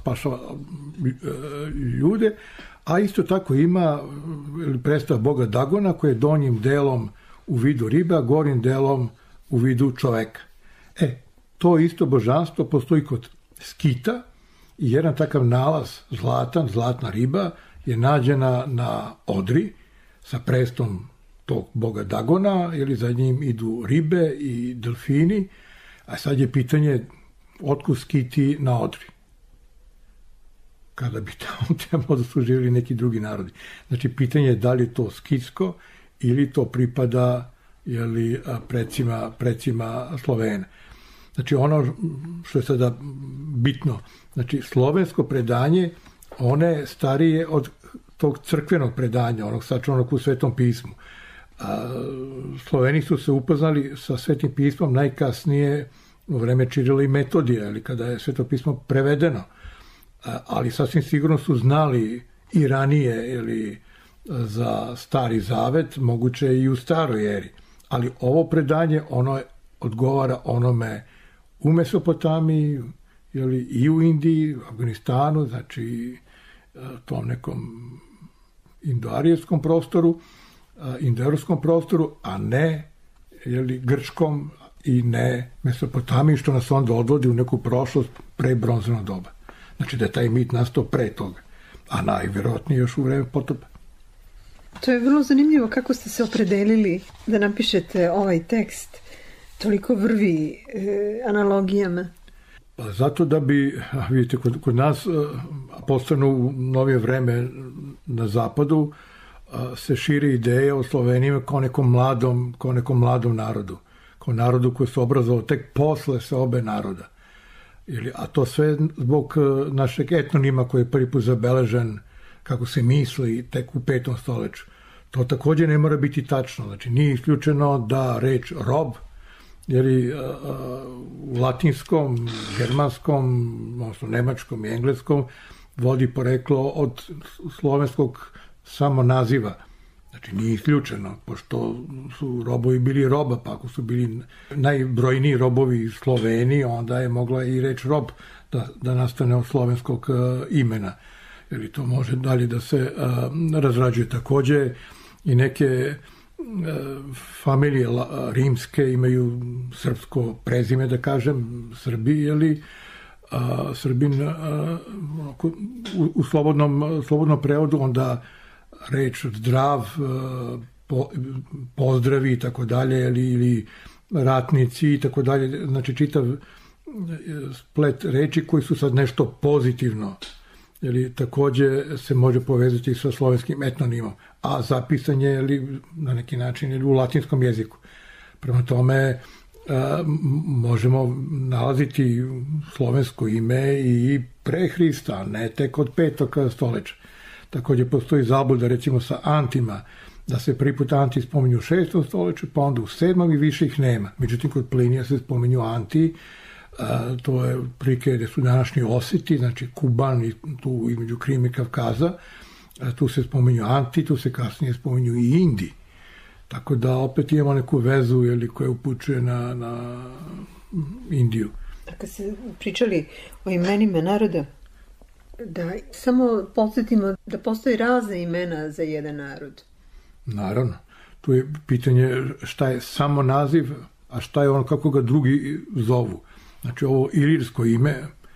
ljude, a isto tako ima predstav boga Dagona, koji je donjim delom u vidu ribe, a gornjim delom u vidu čoveka. To isto božanstvo postoji kod Skita, i jedan takav nalaz zlatna riba, je nađena na Odri sa prestom tog boga Dagona, za njim idu ribe i delfini, a sad je pitanje otkud Skiti na Odri. Kada bi tamo trebalo da su živjeli neki drugi narodi. Znači, pitanje je da li je to skitsko ili to pripada precima Slovena. Znači ono što je sada bitno, znači slovensko predanje, one je starije od tog crkvenog predanja, onog sačuvanog u Svetom pismu. Sloveni su se upoznali sa Svetim pismom najkasnije u vreme Čirila i Metodija, ili kada je Sveto pismo prevedeno. Ali sasvim sigurno su znali i ranije ili za Stari Zavet, moguće i u staroj eri. Ali ovo predanje, ono odgovara onome u Mesopotamiji, ili i u Indiji, u Afganistanu, znači tom nekom indoarijskom prostoru, indoeuropskom prostoru, a ne grčkom i ne Mesopotamiji, što nas onda odvodi u neku prošlost pre bronzanog doba. Znači da je taj mit nastao pre toga, a najvjerojatnije još u vreme potopa. To je vrlo zanimljivo kako ste se opredelili da napišete ovaj tekst, toliko vrvi analogijama. Pa zato da bi, vidite, kod nas, posebno u novije vreme na zapadu, se širi ideja o Slovenima kao nekom mladom narodu, kao narodu koji se obrazovao tek posle seobe naroda. A to sve zbog našeg etnonima koji je prvi put zabeležen, kako se misli, tek u 5. stoljeću. To također ne mora biti tačno. Znači, nije isključeno da reč rob, jer u latinskom, germanskom, odnosno nemačkom i engleskom vodi poreklo od slovenskog samo naziva. Znači, nije isključeno, pošto su robovi bili roba, pa ako su bili najbrojniji robovi Sloveni, onda je mogla i reč rob da nastane od slovenskog imena. Jer to može dalje da se razrađuje. Također i neke familije rimske imaju srpsko prezime, da kažem, Srbi, Srbin u slobodnom prevodu, onda reč zdrav, pozdravi i tako dalje, ili ratnici i tako dalje, znači čitav splet reči koji su sad nešto pozitivno, također se može povezati sa slovenskim etnonimom, a zapisan je na neki način u latinskom jeziku. Prema tome možemo nalaziti slovensko ime i pre Hrista, ne tek od 5. stoljeća. Također postoji zabluda recimo sa antima, da se prvi put anti spominju u 6. stoljeću, pa onda u 7. i više ih nema. Međutim, kod Plinija se spominju anti, to je prike gde su današnji Oseti, znači Kuban i tu između Krima i Kavkaza, tu se spominju anti, tu se kasnije spominju i Indi. Tako da opet imamo neku vezu koja upućuje na Indiju. A kad ste pričali o imenima naroda, da samo podsjetimo da postoji razne imena za jedan narod. Naravno. Tu je pitanje šta je samo naziv, a šta je ono kako ga drugi zovu. Znači ovo ilirsko ime,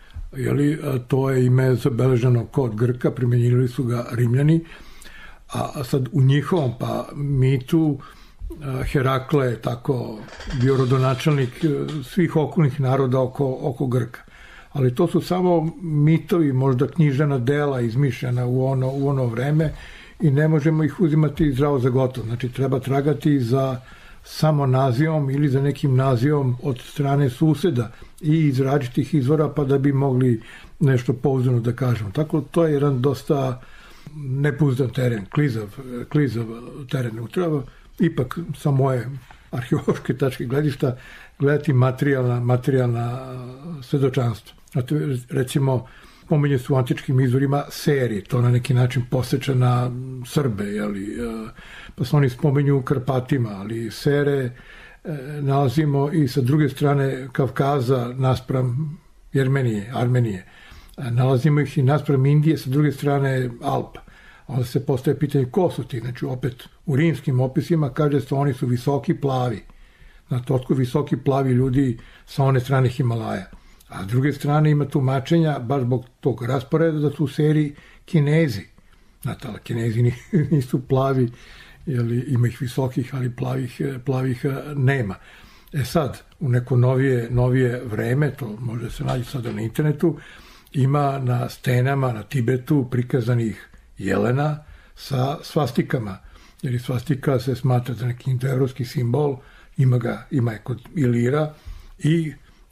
to je ime zabeleženo kod Grka, primjenjivali su ga Rimljani, a sad u njihovom mitu Herakle je tako bio rodonačelnik svih okolnih naroda oko Grka. Ali to su samo mitovi, možda književna dela izmišljena u ono vreme i ne možemo ih uzimati zdravo za gotovo. Znači treba tragati za samo nazivom ili za nekim nazivom od strane suseda i iz različitih izvora, pa da bi mogli nešto pouzdano da kažemo. Tako to je jedan dosta nepouzdan teren, klizav teren. Treba ipak sa moje arheološke tačke gledišta gledati materijalna svedočanstva. Recimo, pominje su u antičkim izvorima Seri, to na neki način posjeća na Srbe, pa se oni spominju u Karpatima, ali Sere nalazimo i sa druge strane Kavkaza naspram Armenije. Nalazimo ih i naspram Indije, sa druge strane Alpa. Onda se postaje pitanje ko su ti, znači opet u rimskim opisima kaže se oni su visoki plavi. Znate, otkud visoki plavi ljudi sa one strane Himalaja. A s druge strane ima tumačenja, baš zbog tog rasporeda, da su u seriji Kinezi. Znate, ali Kinezi nisu plavi, ima ih visokih, ali plavih nema. Sad, u neko novije vreme, to može se naći sada na internetu, ima na stenama na Tibetu prikazanih jelena sa svastikama. Jer svastika se smatra za neki indoevropski simbol, ima je kod Ilira i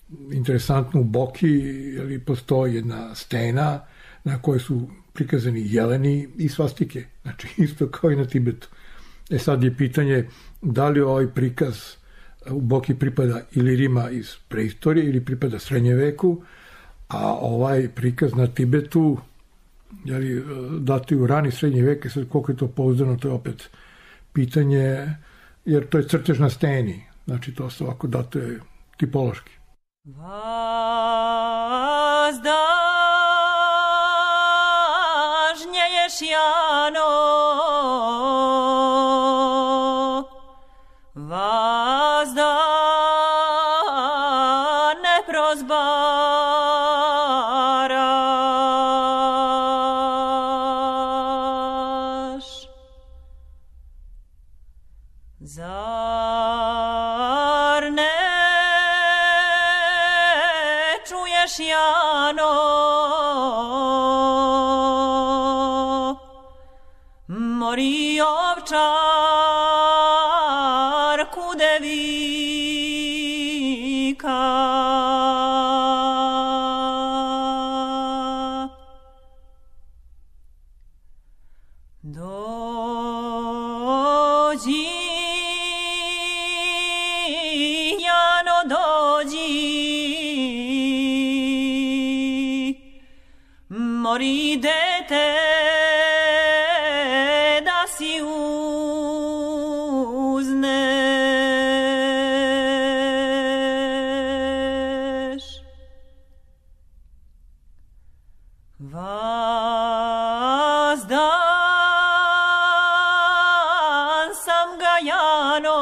interesantno, u Boki postoji jedna stena na kojoj su prikazani jeleni i svastike, znači isto kao i na Tibetu. Sad je pitanje da li ovaj prikaz u Boki pripada ili Rima iz preistorije ili pripada srednjem veku, a ovaj prikaz na Tibetu dati u rani srednji vek, sad koliko je to pouzdano, to je opet pitanje, jer to je crtež na steni, znači to se ovako dato je tipološki. Vazdažnjeješ jano, vazda ne prozbaraš. Zar ne čuješ jano, mori ovčar kude vika. Dođi, jano, dođi, mori dete da si uzneš. Vazdan sam ga jano,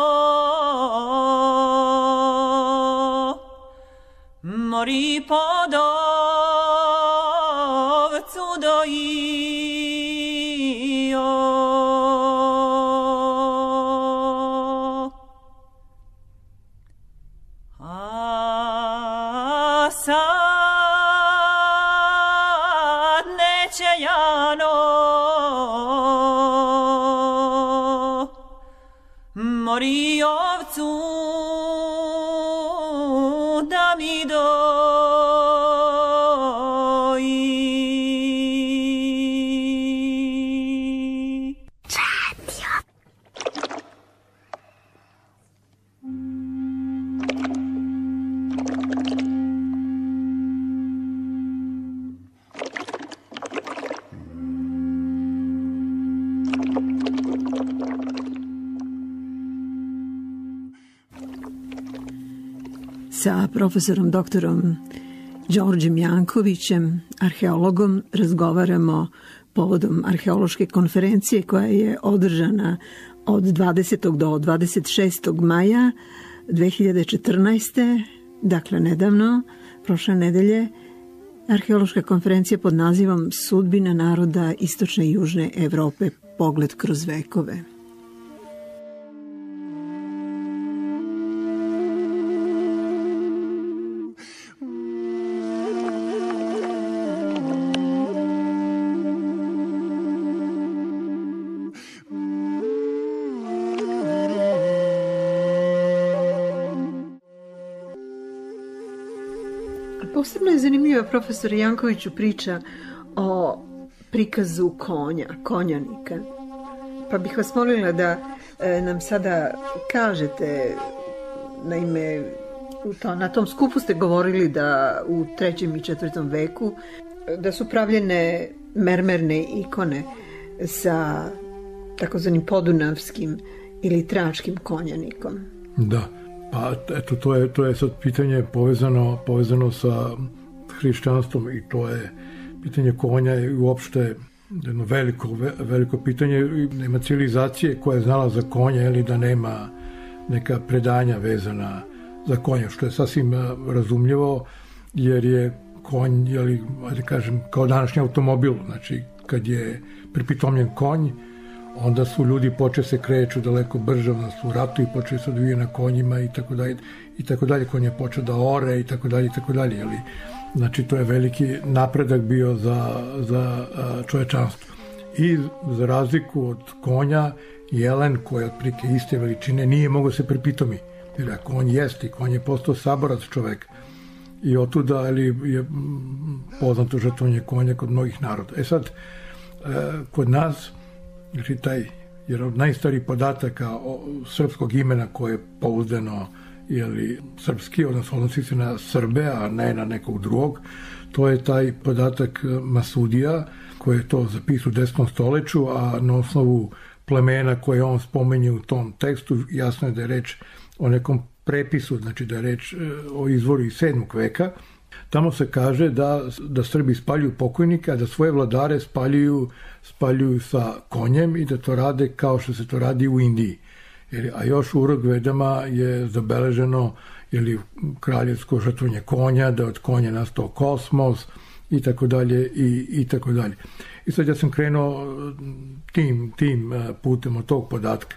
mori pod ovcu dojio. A sad neće jano, mori ovcu da mi doji. Sa profesorom doktorom Đorđem Jankovićem, arheologom, razgovaramo povodom arheološke konferencije koja je održana od 20. do 26. maja 2014. Dakle, nedavno, prošle nedelje, arheološka konferencija pod nazivom Sudbina naroda istočne i južne Evrope, pogled kroz vekove. Posebno je zanimljiva profesor Jankoviću priča o prikazu konjanika. Pa bih vas molila da nam sada kažete, naime, na tom skupu ste govorili da u 3. i 4. veku da su pravljene mermerne ikone sa takozvanim podunavskim ili tračkim konjanikom. Da. Pa eto, to je sad pitanje povezano sa hrišćanstvom i to je pitanje konja i uopšte jedno veliko pitanje. Nema civilizacije koja je znala za konja ili da nema neka predanja vezana za konja, što je sasvim razumljivo, jer je konj, da kažem, kao današnji automobil, znači kad je pripitomljen konj, onda su ljudi počeli se kreću daleko brže, onda su u ratu i počeli se odvijaju na konjima i tako dalje, konj je počeo da ore i tako dalje, znači to je veliki napredak bio za čovečanstvo. I za razliku od konja, jelen koji je otprilike iste veličine nije mogao se pripitomi, jer konj jeste i konj je postao saborac čoveka. i otuda je poznato žrtvovanje konja kod mnogih naroda. Sad, kod nas, znači taj jer od najstarijih podataka srpskog imena koje je pouzdano srpski, odnosi se na Srbe, a ne na nekog drugog, to je taj podatak Masudija, koji je to zapisao u 10. stoleću, a na osnovu plemena koje on spomenje u tom tekstu, jasno je da je reč o nekom prepisu, znači da je reč o izvoru iz 7. veka. Tamo se kaže da Srbi spaljuju pokojnika, da svoje vladare spaljuju sa konjem i da to rade kao što se to radi u Indiji. A još u Urugvedama je zabeleženo kraljevsko žrtvovanje konja, da od konja nastao kosmos i tako dalje i tako dalje. I sad ja sam krenuo tim putem od tog podatka.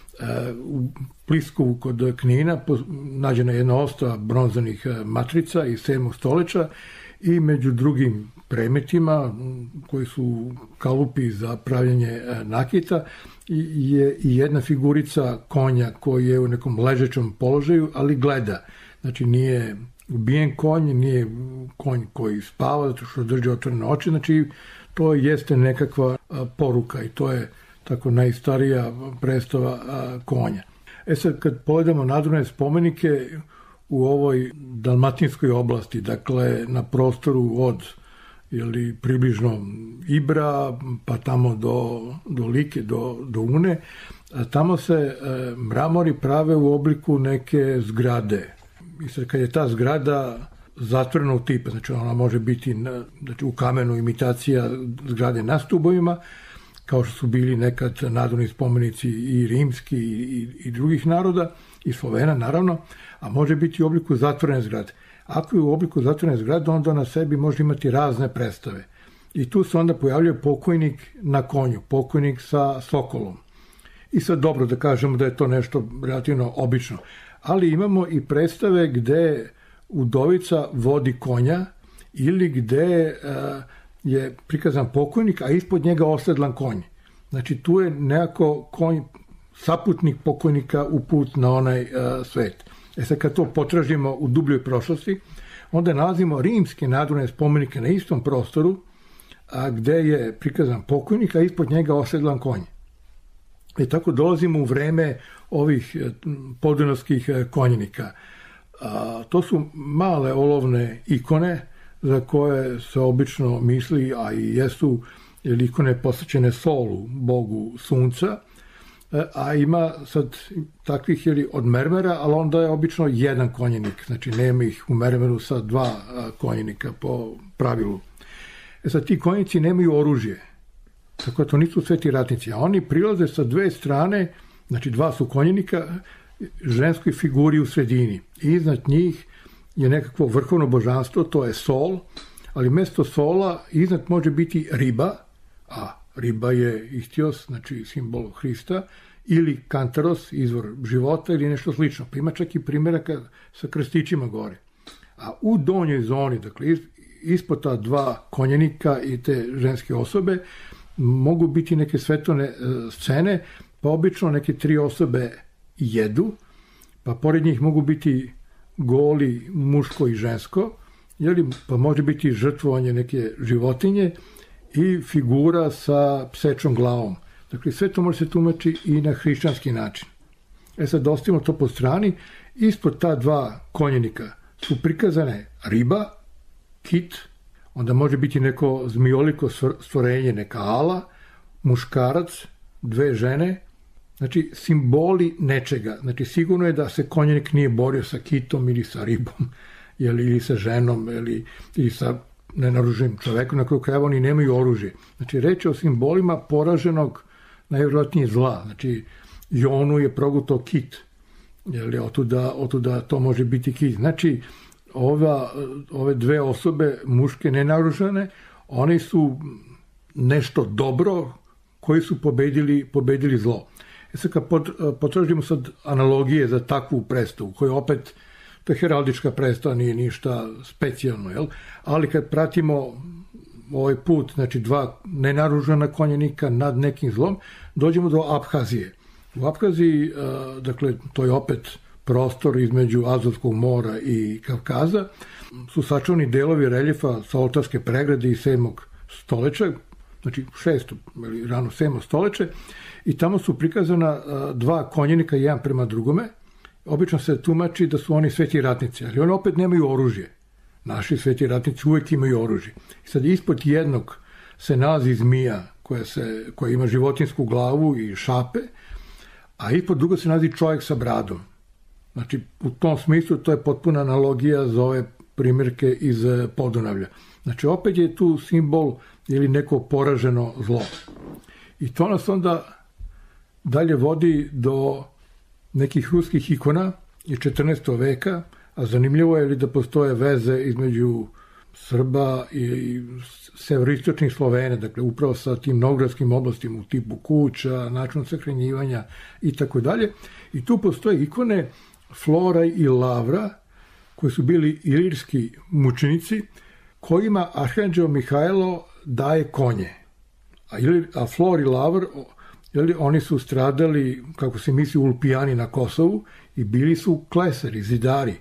U Pliskovu kod Knina nađena jedna ostava bronzanih matrica iz 7. stoljeća i među drugim predmetima koji su kalupi za pravljanje nakita je i jedna figurica konja koji je u nekom ležećom položaju, ali gleda. Znači nije ubijen konj, nije konj koji spava zato što drži otvorene oči, znači to jeste nekakva poruka i to je tako najstarija predstava konja. Sad kad pogledamo nadrune spomenike u ovoj dalmatinskoj oblasti, dakle na prostoru od približno Ibra pa tamo do Like, do Une, tamo se mramori prave u obliku neke zgrade. I sad kad je ta zgrada zatvorenog tipa, znači ona može biti u kamenu imitacija zgrade na stubovima, kao što su bili nekad nadvorni spomenici i rimski i drugih naroda, i Slovena naravno, a može biti u obliku zatvorene zgrade. Ako je u obliku zatvorene zgrade, onda na sebi može imati razne predstave. I tu se onda pojavljuje pokojnik na konju, pokojnik sa sokolom. I sad dobro da kažemo da je to nešto relativno obično. Ali imamo i predstave gde udovica vodi konja ili gde je prikazan pokojnik, a ispod njega osedlan konj. Znači tu je nekako konj, saputnik pokojnika u put na onaj svet. Sad kad to potražimo u dubljoj prošlosti, onda nalazimo rimske nadvorne spomenike na istom prostoru, gde je prikazan pokojnik, a ispod njega osedlan konj. I tako dolazimo u vreme ovih podunavskih konjenika. To su male olovne ikone za koje se obično misli, a i jesu ikone posvećene Solu, bogu sunca, a ima sad takvih od mermera, ali onda je obično jedan konjenik, znači nema ih u mermeru sa 2 konjenika po pravilu. Sad ti konjenici nemaju oružje, tako da to nisu sveti ratnici, a oni prilaze sa 2 strane, znači 2 su konjenika, ženskoj figuri u sredini. I iznad njih je nekakvo vrhovno božanstvo, to je sol, ali mesto sola iznad može biti riba, a riba je ihtios, znači simbol Hrista, ili kantaros, izvor života ili nešto slično. Pa ima čak i primjeraka sa krstićima gore. A u donjoj zoni, dakle ispod ta 2 konjenika i te ženske osobe, mogu biti neke svetovne scene, pa obično neke 3 osobe jedu, pa pored njih mogu biti goli muško i žensko, pa može biti žrtvovanje neke životinje i figura sa psečom glavom. Dakle, sve to može se tumači i na hrišćanski način. Sad ostavimo to po strani, ispod ta 2 konjenika su prikazane riba, kit, onda može biti neko zmijoliko stvorenje, neka ala, muškarac, 2 žene, znači simboli nečega. Znači sigurno je da se konjenik nije borio sa kitom ili sa ribom, ili sa ženom, ili sa nenaruženim čovekom, na kraju krajeva oni nemaju oružje. Znači reč je o simbolima poraženog najvjerojatnije zla. Znači Jonu je progutao kit, otuda to može biti kit. Znači ove 2 osobe, muške nenaružene, one su nešto dobro koji su pobedili zlo. Sad kad potražimo sad analogije za takvu predstavu, koja opet, to je heraldička predstava, nije ništa specijalno, ali kad pratimo ovaj put, znači 2 nenaružena konjenika nad nekim zlom, dođemo do Abhazije. U Abhaziji, dakle, to je opet prostor između Azovskog mora i Kavkaza, su sačuvani delovi reljefa sa oltarske pregrade iz 7. stoljeća, znači 6. ili rano 7. stoljeće, i tamo su prikazana dva konjenika jedan prema drugome. Obično se tumači da su oni sveti ratnici, ali oni opet nemaju oružje. Naši sveti ratnici uvek imaju oružje. I sad ispod jednog se nalazi zmija koja ima životinsku glavu i šape, a ispod druga se nalazi čovjek sa bradom. Znači, u tom smislu to je potpuna analogija za ove primjerke iz Podunavlja. Znači, opet je tu simbol ili neko poraženo zlo. I to nas onda dalje vodi do nekih ruskih ikona iz 14. veka, a zanimljivo je da postoje veze između Srba i severistočnih Slovena, dakle upravo sa tim novgradskim oblastima u tipu kuća, način sahranjivanja i tako dalje. I tu postoje ikone Flora i Lavra, koji su bili ilirski mučenici, kojima arhanđeo Mihajlo daje konje. A Flor i Lavr, oni su stradali, kako se misli, ulpijani na Kosovu i bili su klesari, zidari.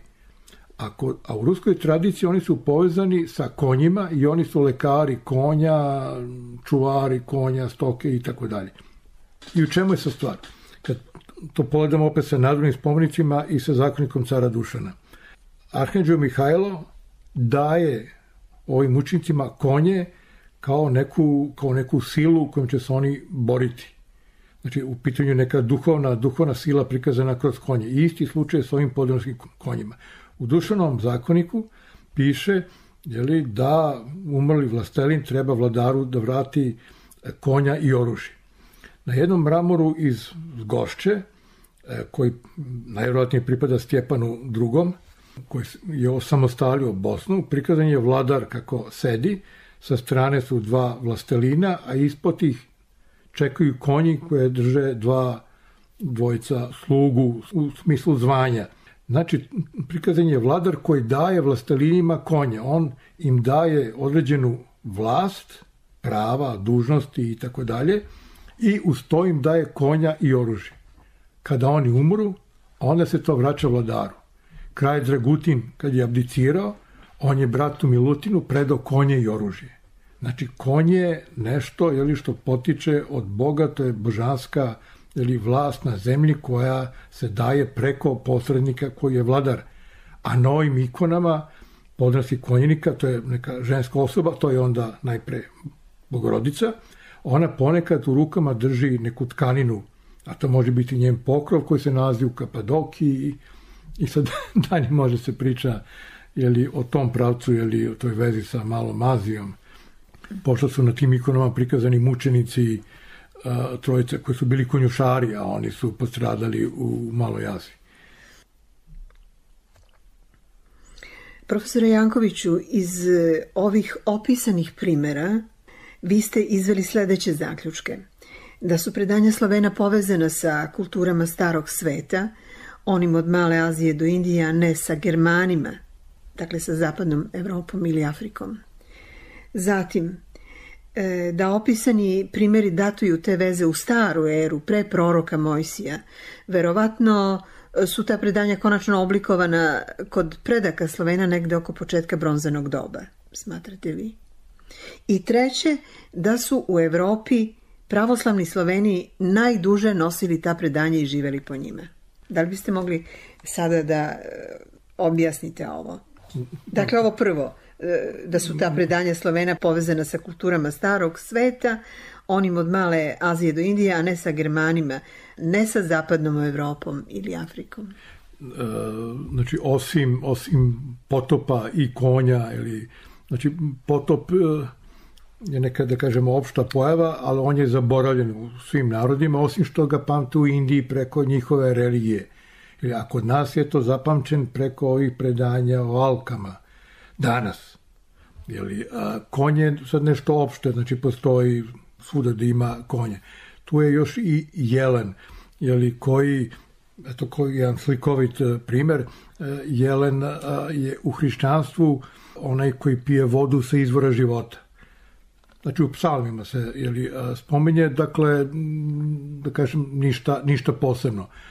A u ruskoj tradiciji oni su povezani sa konjima i oni su lekari konja, čuvari konja, stoke i tako dalje. I u čemu je sa stvar? Kad to pogledamo opet sa nadružnim spomenicima i sa zakonikom cara Dušana. Arhanđeo Mihajlo daje ovim mučnicima konje kao neku silu kojom će se oni boriti. Znači, u pitanju neka duhovna sila prikazana kroz konje. I isti slučaj s ovim podunavskim konjima. U Dušanovom zakoniku piše da umrli vlastelin treba vladaru da vrati konja i oružje. Na jednom mramoru iz Gošče, koji najvjerojatnije pripada Stjepanu II, koji je osamostalio Bosnu, prikazan je vladar kako sedi, sa strane su dva vlastelina, a ispod ih čekaju konji koje drže dvojica slugu u smislu zvanja. Znači, prikazan je vladar koji daje vlastelinima konje. On im daje određenu vlast, prava, dužnosti i tako dalje, i uz to im daje konja i oružje. Kada oni umru, onda se to vraća vladaru. Kralj Dragutin, kad je abdicirao, on je bratu Milutinu predao konje i oružje. Znači, konje je nešto što potiče od Boga, to je božanska vlast na zemlji koja se daje preko posrednika koji je vladar. A na ovim ikonama podunavskih konjenika, to je neka ženska osoba, to je onda najpre Bogorodica, ona ponekad u rukama drži neku tkaninu, a to može biti njen pokrov koji se nalazi u Kapadokiji i sad dalje može se priča o tom pravcu, o toj vezi sa Malom Azijom, pošto su na tim ikonama prikazani mučenici trojice koji su bili konjušari, a oni su postradali u Maloj Aziji. Profesore Jankoviću, iz ovih opisanih primera vi ste izveli sledeće zaključke. Da su predanja Slovena povezana sa kulturama starog sveta, onim od Male Azije do Indije, a ne sa Germanima, dakle sa zapadnom Evropom ili Afrikom. Zatim, da opisani primjeri datuju te veze u staru eru, pre proroka Mojsija. Verovatno su ta predanja konačno oblikovana kod predaka Slovena negde oko početka bronzanog doba, smatrate vi? I treće, da su u Evropi pravoslavni Sloveni najduže nosili ta predanja i živeli po njima. Da li biste mogli sada da objasnite ovo? Dakle, ovo prvo, da su ta predanja Slovena povezana sa kulturama starog sveta, onim od Male Azije do Indije, a ne sa Germanima, ne sa zapadnom Evropom ili Afrikom. Znači, osim potopa i konja, znači, potop je neka, da kažemo, opšta pojava, ali on je zaboravljen u svim narodima, osim što ga pamte u Indiji preko njihove religije. A kod nas je to zapamćen preko ovih predanja o alkama. Danas. Konje je sad nešto opšte, znači postoji svuda da ima konje. Tu je još i jelen, koji jedan slikovit primer, jelen je u hrišćanstvu onaj koji pije vodu sa izvora života. Znači u psalmima se spominje, dakle, da kažem, ništa posebno.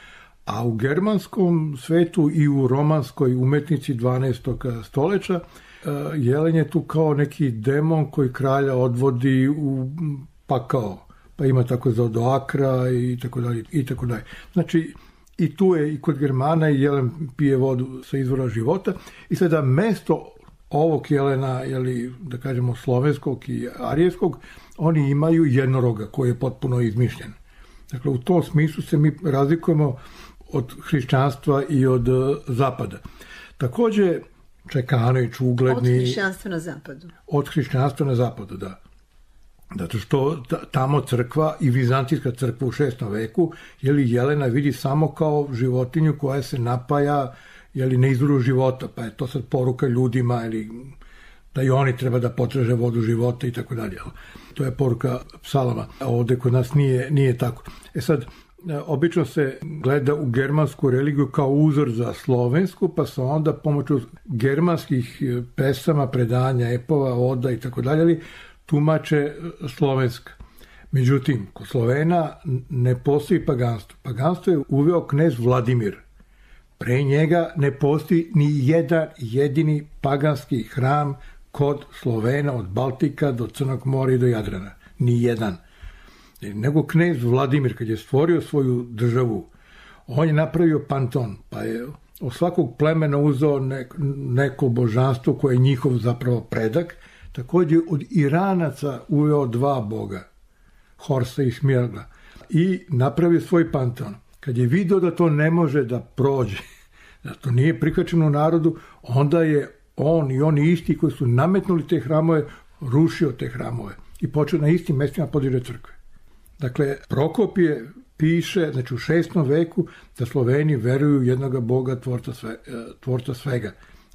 A u germanskom svetu i u romanskoj umetnici 12. stoljeća Jelen je tu kao neki demon koji kralja odvodi u pakao. Pa ima tako za Odoakra i tako dalje i tako dalje. Znači, i tu je i kod Germana i Jelen pije vodu sa izvora života. I sada mesto ovog Jelena, da kažemo slovenskog i arijevskog, oni imaju jednoroga koji je potpuno izmišljen. Dakle, u tom smislu se mi razlikujemo od hrišćanstva i od zapada. Takođe, Čekanović, ugledni... Od hrišćanstva na zapadu. Od hrišćanstva na zapadu, da. Zato što tamo crkva i vizantijska crkva u 6. veku Jelena vidi samo kao životinju koja se napaja na izvoru života, pa je to sad poruka ljudima da i oni treba da potraže vodu života i tako dalje. To je poruka psalama. A ovde kod nas nije tako. Sad, obično se gleda u germansku religiju kao uzor za slovensku, pa se onda pomoću germanskih pesama, predanja, epova, oda i tako dalje tumače slovenska. Međutim, kod Slovena ne postoji paganstvo. Paganstvo je uveo knez Vladimir. Pre njega ne postoji ni jedan jedini paganski hram kod Slovena od Baltika do Crnog mora i do Jadrana. Ni jedan. Nego knez Vladimir, kad je stvorio svoju državu, on je napravio panton, pa je od svakog plemena uzeo neko božanstvo koje je njihov zapravo predak. Također od Iranaca uveo 2 boga, Horsa i Smirgla, i napravio svoj panteon. Kad je video da to ne može da prođe, da to nije prihvaćeno u narodu, onda je on i oni isti koji su nametnuli te hramove, rušio te hramove i počeo na istim mestima podiže crkve. Dakle, Prokopije piše, znači u 6. veku, da Sloveni veruju jednoga Boga, tvorca svega.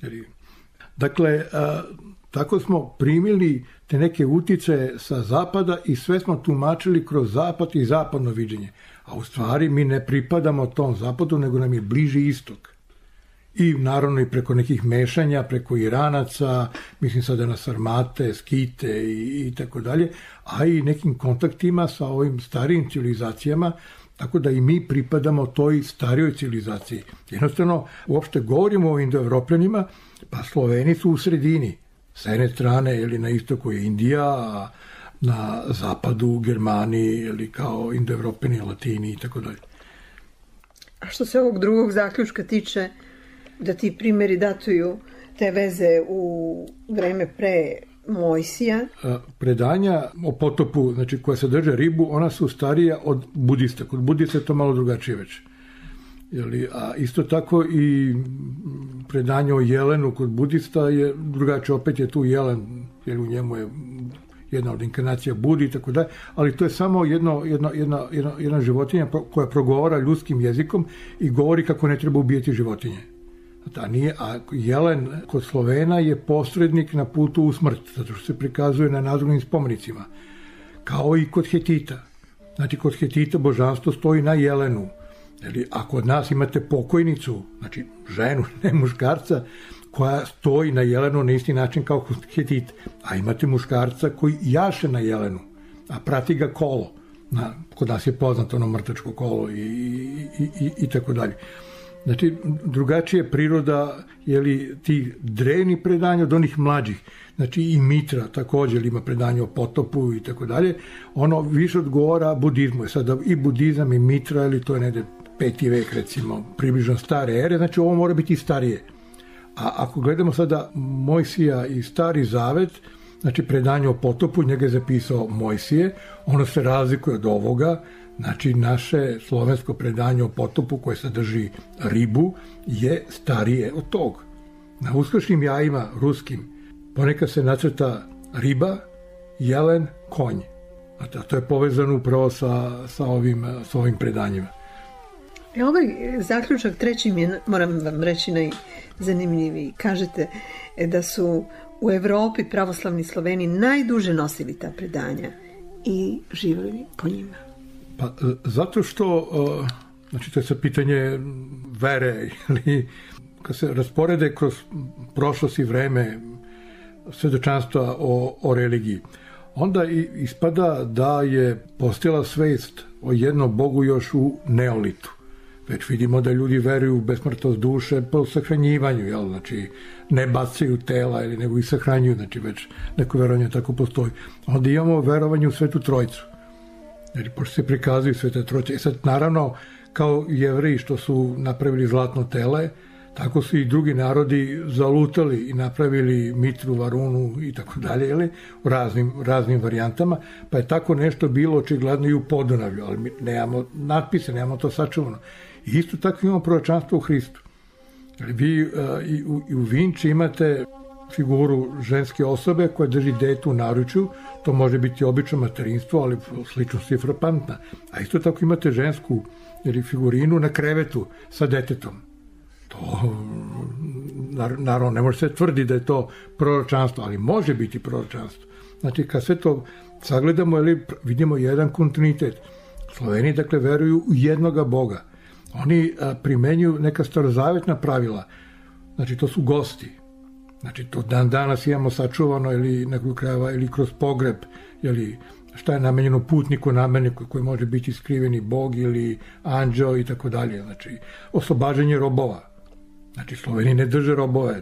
Dakle, tako smo primili te neke uticaje sa zapada i sve smo tumačili kroz zapad i zapadno viđenje. A u stvari mi ne pripadamo tom zapadu, nego nam je bliži istok. I naravno i preko nekih mešanja, preko Iranaca, mislim sada na Sarmate, Skite i tako dalje, a i nekim kontaktima sa ovim starijim civilizacijama, tako da i mi pripadamo toj starijoj civilizaciji. Jednostavno, uopšte govorimo o Indoevropljanima, pa Sloveni su u sredini. S jedne strane, na istoku je Indija, a na zapadu Germani, kao Indoevropljani, Latini i tako dalje. A što se ovog drugog zaključka tiče, da ti primjeri datuju te veze u vreme pre Mojsija? Predanja o potopu, znači koja sadrže ribu, ona su starija od budista. Kod budista je to malo drugačije već. A isto tako i predanje o jelenu kod budista je drugačije. Opet je tu jelen, jer u njemu je jedna od inkarnacija Budi i tako dalje, ali to je samo jedna životinja koja progovara ljudskim jezikom i govori kako ne treba ubijati životinje. A jelen kod Slovena je posrednik na putu u smrt, zato što se prikazuje na nadgrobnim spomenicima. Kao i kod Hetita. Znači, kod Hetita božanstvo stoji na jelenu. A kod nas imate pokojnicu, znači ženu, ne muškarca, koja stoji na jelenu na isti način kao kod Hetita. A imate muškarca koji jaše na jelenu, a prati ga kolo. Kod nas je poznato ono mrtvačko kolo i tako dalje. Znači, drugačija je priroda tih drevnih predanja od onih mlađih. Znači, i Mitra također ima predanje o potopu i tako dalje. Ono više odgovara budizmu. Sada i budizam i Mitra, to je negde 5. vek, recimo, približno stare ere, znači ovo mora biti starije. A ako gledamo sada Mojsija i Stari Zavet, znači predanje o potopu, njega je zapisao Mojsije, ono se razlikuje od ovoga. Znači, naše slovensko predanje o potopu koje sadrži ribu je starije od tog. Na uskršnjim jajima ruskim ponekad se nacrta riba, jelen, konj. A to je povezano upravo sa ovim predanjima. Ovaj zaključak treći mi je, moram vam reći, najzanimljiviji. Kažete da su u Evropi pravoslavni Sloveni najduže nosili ta predanja i živjeli po njima. Pa zato što, znači to je sad pitanje vere, kad se rasporede kroz prošlost i vreme svedočanstva o religiji, onda ispada da je postojala svest o jednom Bogu još u Neolitu. već vidimo da ljudi veruju u besmrtnost duše po sahranjivanju, jel? Znači, ne bacaju tela, ili nego ih sahranjuju, znači već neko verovanje tako postoji. Onda imamo verovanje u Svetu Trojicu, jer pošto se prikazuju Sveta Trojica. I sad, naravno, kao Jevreji što su napravili zlatno tele, tako su i drugi narodi zalutali i napravili mitru, varunu i tako dalje, u raznim varijantama, pa je tako nešto bilo očigledno i u Podunavlju, ali mi nemamo natpise, nemamo to sačuvano. I isto tako imamo proročanstvo u Hristu. Vi i u Vinči imate figuru ženske osobe koja drži dete u naručju, to može biti obično materinstvo, ali sličnost je frapantna. A isto tako imate žensku figurinu na krevetu sa detetom. To, naravno, ne može se tvrdi da je to proročanstvo, ali može biti proročanstvo. Znači, kad sve to sagledamo, vidimo jedan kontinuitet. Sloveni, dakle, veruju u jednoga Boga. Oni primenjuju neka starozavetna pravila. Znači, to su gosti. Znači, to dan danas imamo sačuvano ili na kraju krajeva ili kroz pogreb, ili šta je namenjeno putniku, namerniku koji može biti skriveni Bog ili anđeo i tako dalje. Znači, oslobađanje robova. Znači, Sloveni ne drže robove.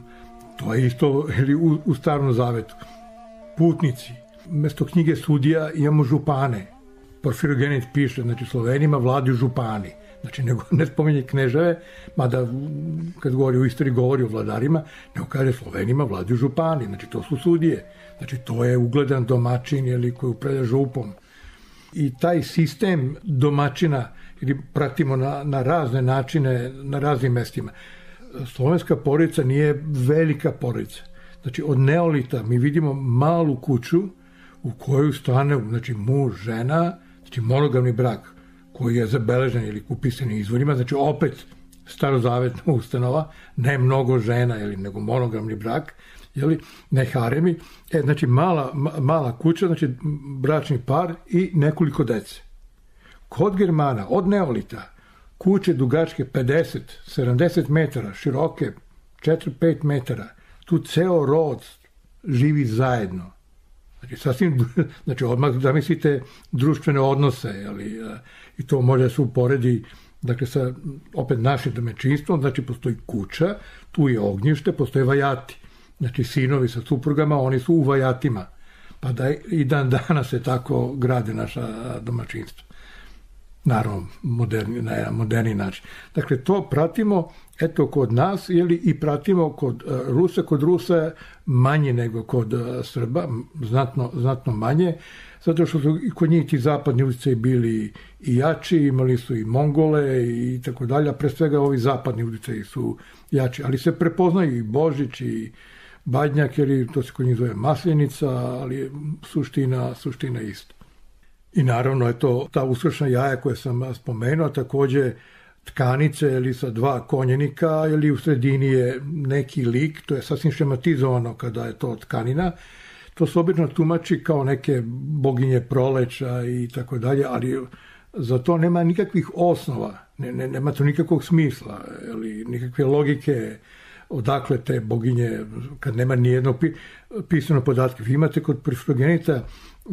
To je isto u Starom Zavetu. Putnici. Mesto knjige sudija imamo župane. Porfirogenit piše, znači, Slovenima vladaju župani. Znači, ne spominje kneževe, mada kad govori o istoriji, govori o vladarima, nego kaže Slovenima vladaju župani. Znači, to su sudije. Znači, to je ugledan domaćin koji upravlja župom. I taj sistem domaćina pratimo na razne načine, na raznim mestima. Slovenska porodica nije velika porodica. Znači, od neolita mi vidimo malu kuću u kojoj stane, znači, muž, žena, znači, monogamni brak koji je zabeležen ili upisan izvorima, znači, opet starozavetna ustanova, ne mnogo žena, nego monogamni brak, ne haremi, znači, mala kuća, znači, bračni par i nekoliko dece. Kod Germana, od neolita, kuće dugačke 50-70 metara, široke 4-5 metara, tu ceo rod živi zajedno. Znači, odmah zamislite društvene odnose, i to može se uporedi, dakle, sa opet našim domaćinstvom, znači, postoji kuća, tu je ognjište, postoje vajati. Znači, sinovi sa suprugama, oni su u vajatima. Pa da i dan danas se tako grade naša domaćinstva. Naravno, na jedan moderni način. Dakle, to pratimo, eto, kod nas, i pratimo kod Rusa manje nego kod Srba, znatno manje, zato što su i kod njih ti zapadni utjecaji bili i jači, imali su i Mongole i tako dalje, a pre svega ovi zapadni utjecaji su jači, ali se prepoznaju i Božić i Badnjak, to se kod njih zove Maslenica, ali je suština ista. I naravno je to ta uskršnja jaja koje sam spomenuo, takođe tkanice sa dva konjenika, u sredini je neki lik, to je sasvim šematizovano kada je to tkanina. To se obično tumači kao neke boginje proleća i tako dalje, ali za to nema nikakvih osnova, nema to nikakvog smisla, nikakve logike odakle te boginje, kad nema nijedno pisano podatke. Vi imate kod Porfirogenita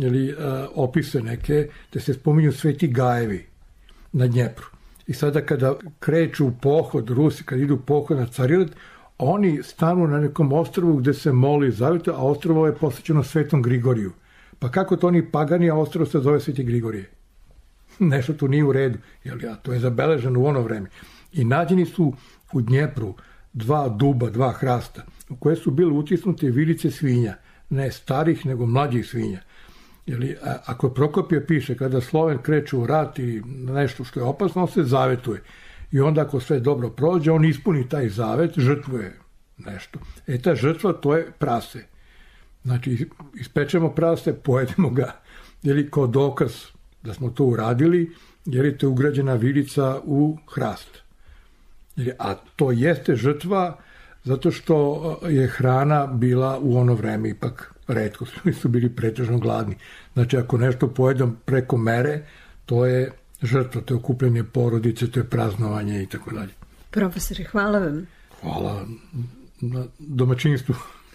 opise neke, da se spominju sveti gajevi na Dnjepru. I sada kada kreću u pohod, Rusi kad idu u pohod na Carigrad, oni stanu na nekom ostrvu gde se moli zaveta, a ostrvo je posvećeno Svetom Grigoriju. Pa kako to oni pagani, a ostrvo se zove Sveti Grigorije? Nešto tu nije u redu, to je zabeleženo u ono vreme. I nađeni su u Dnjepru dva duba, dva hrasta, u koje su bile utisnute vilice svinja, ne starih, nego mlađih svinja. Ako Prokopije piše, kada Sloven kreće u rat i nešto što je opasno, on se zavetuje. I onda ako sve dobro prođe, on ispuni taj zavet, žrtvuje nešto. Ta žrtva, to je prase. Znači, ispečemo prase, pojedemo ga, kao dokaz da smo to uradili, to je ugrađena vilica u hrast. A to jeste žrtva zato što je hrana bila u ono vreme ipak retko, su bili pretežno gladni. Znači, ako nešto pojedem preko mere, to je žrtva, to je okupljanje porodice, to je praznovanje i tako dalje. Profesore, hvala vam. Hvala na domaćinstvu.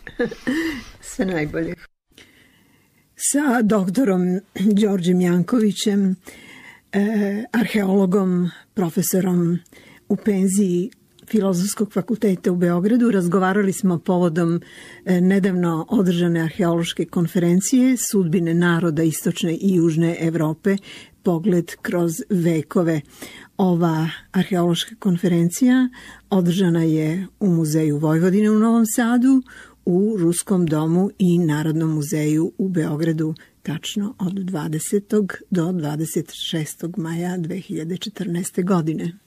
Sve najbolje. Sa doktorom Đorđem Jankovićem arheologom, profesorom u penziji Filozofskog fakulteta u Beogradu. Razgovarali smo povodom nedavno održane arheološke konferencije Sudbine naroda istočne i južne Evrope, pogled kroz vekove. Ova arheološka konferencija održana je u Muzeju Vojvodine u Novom Sadu, u Ruskom domu i Narodnom muzeju u Beogradu, tačno od 20. do 26. maja 2014. godine.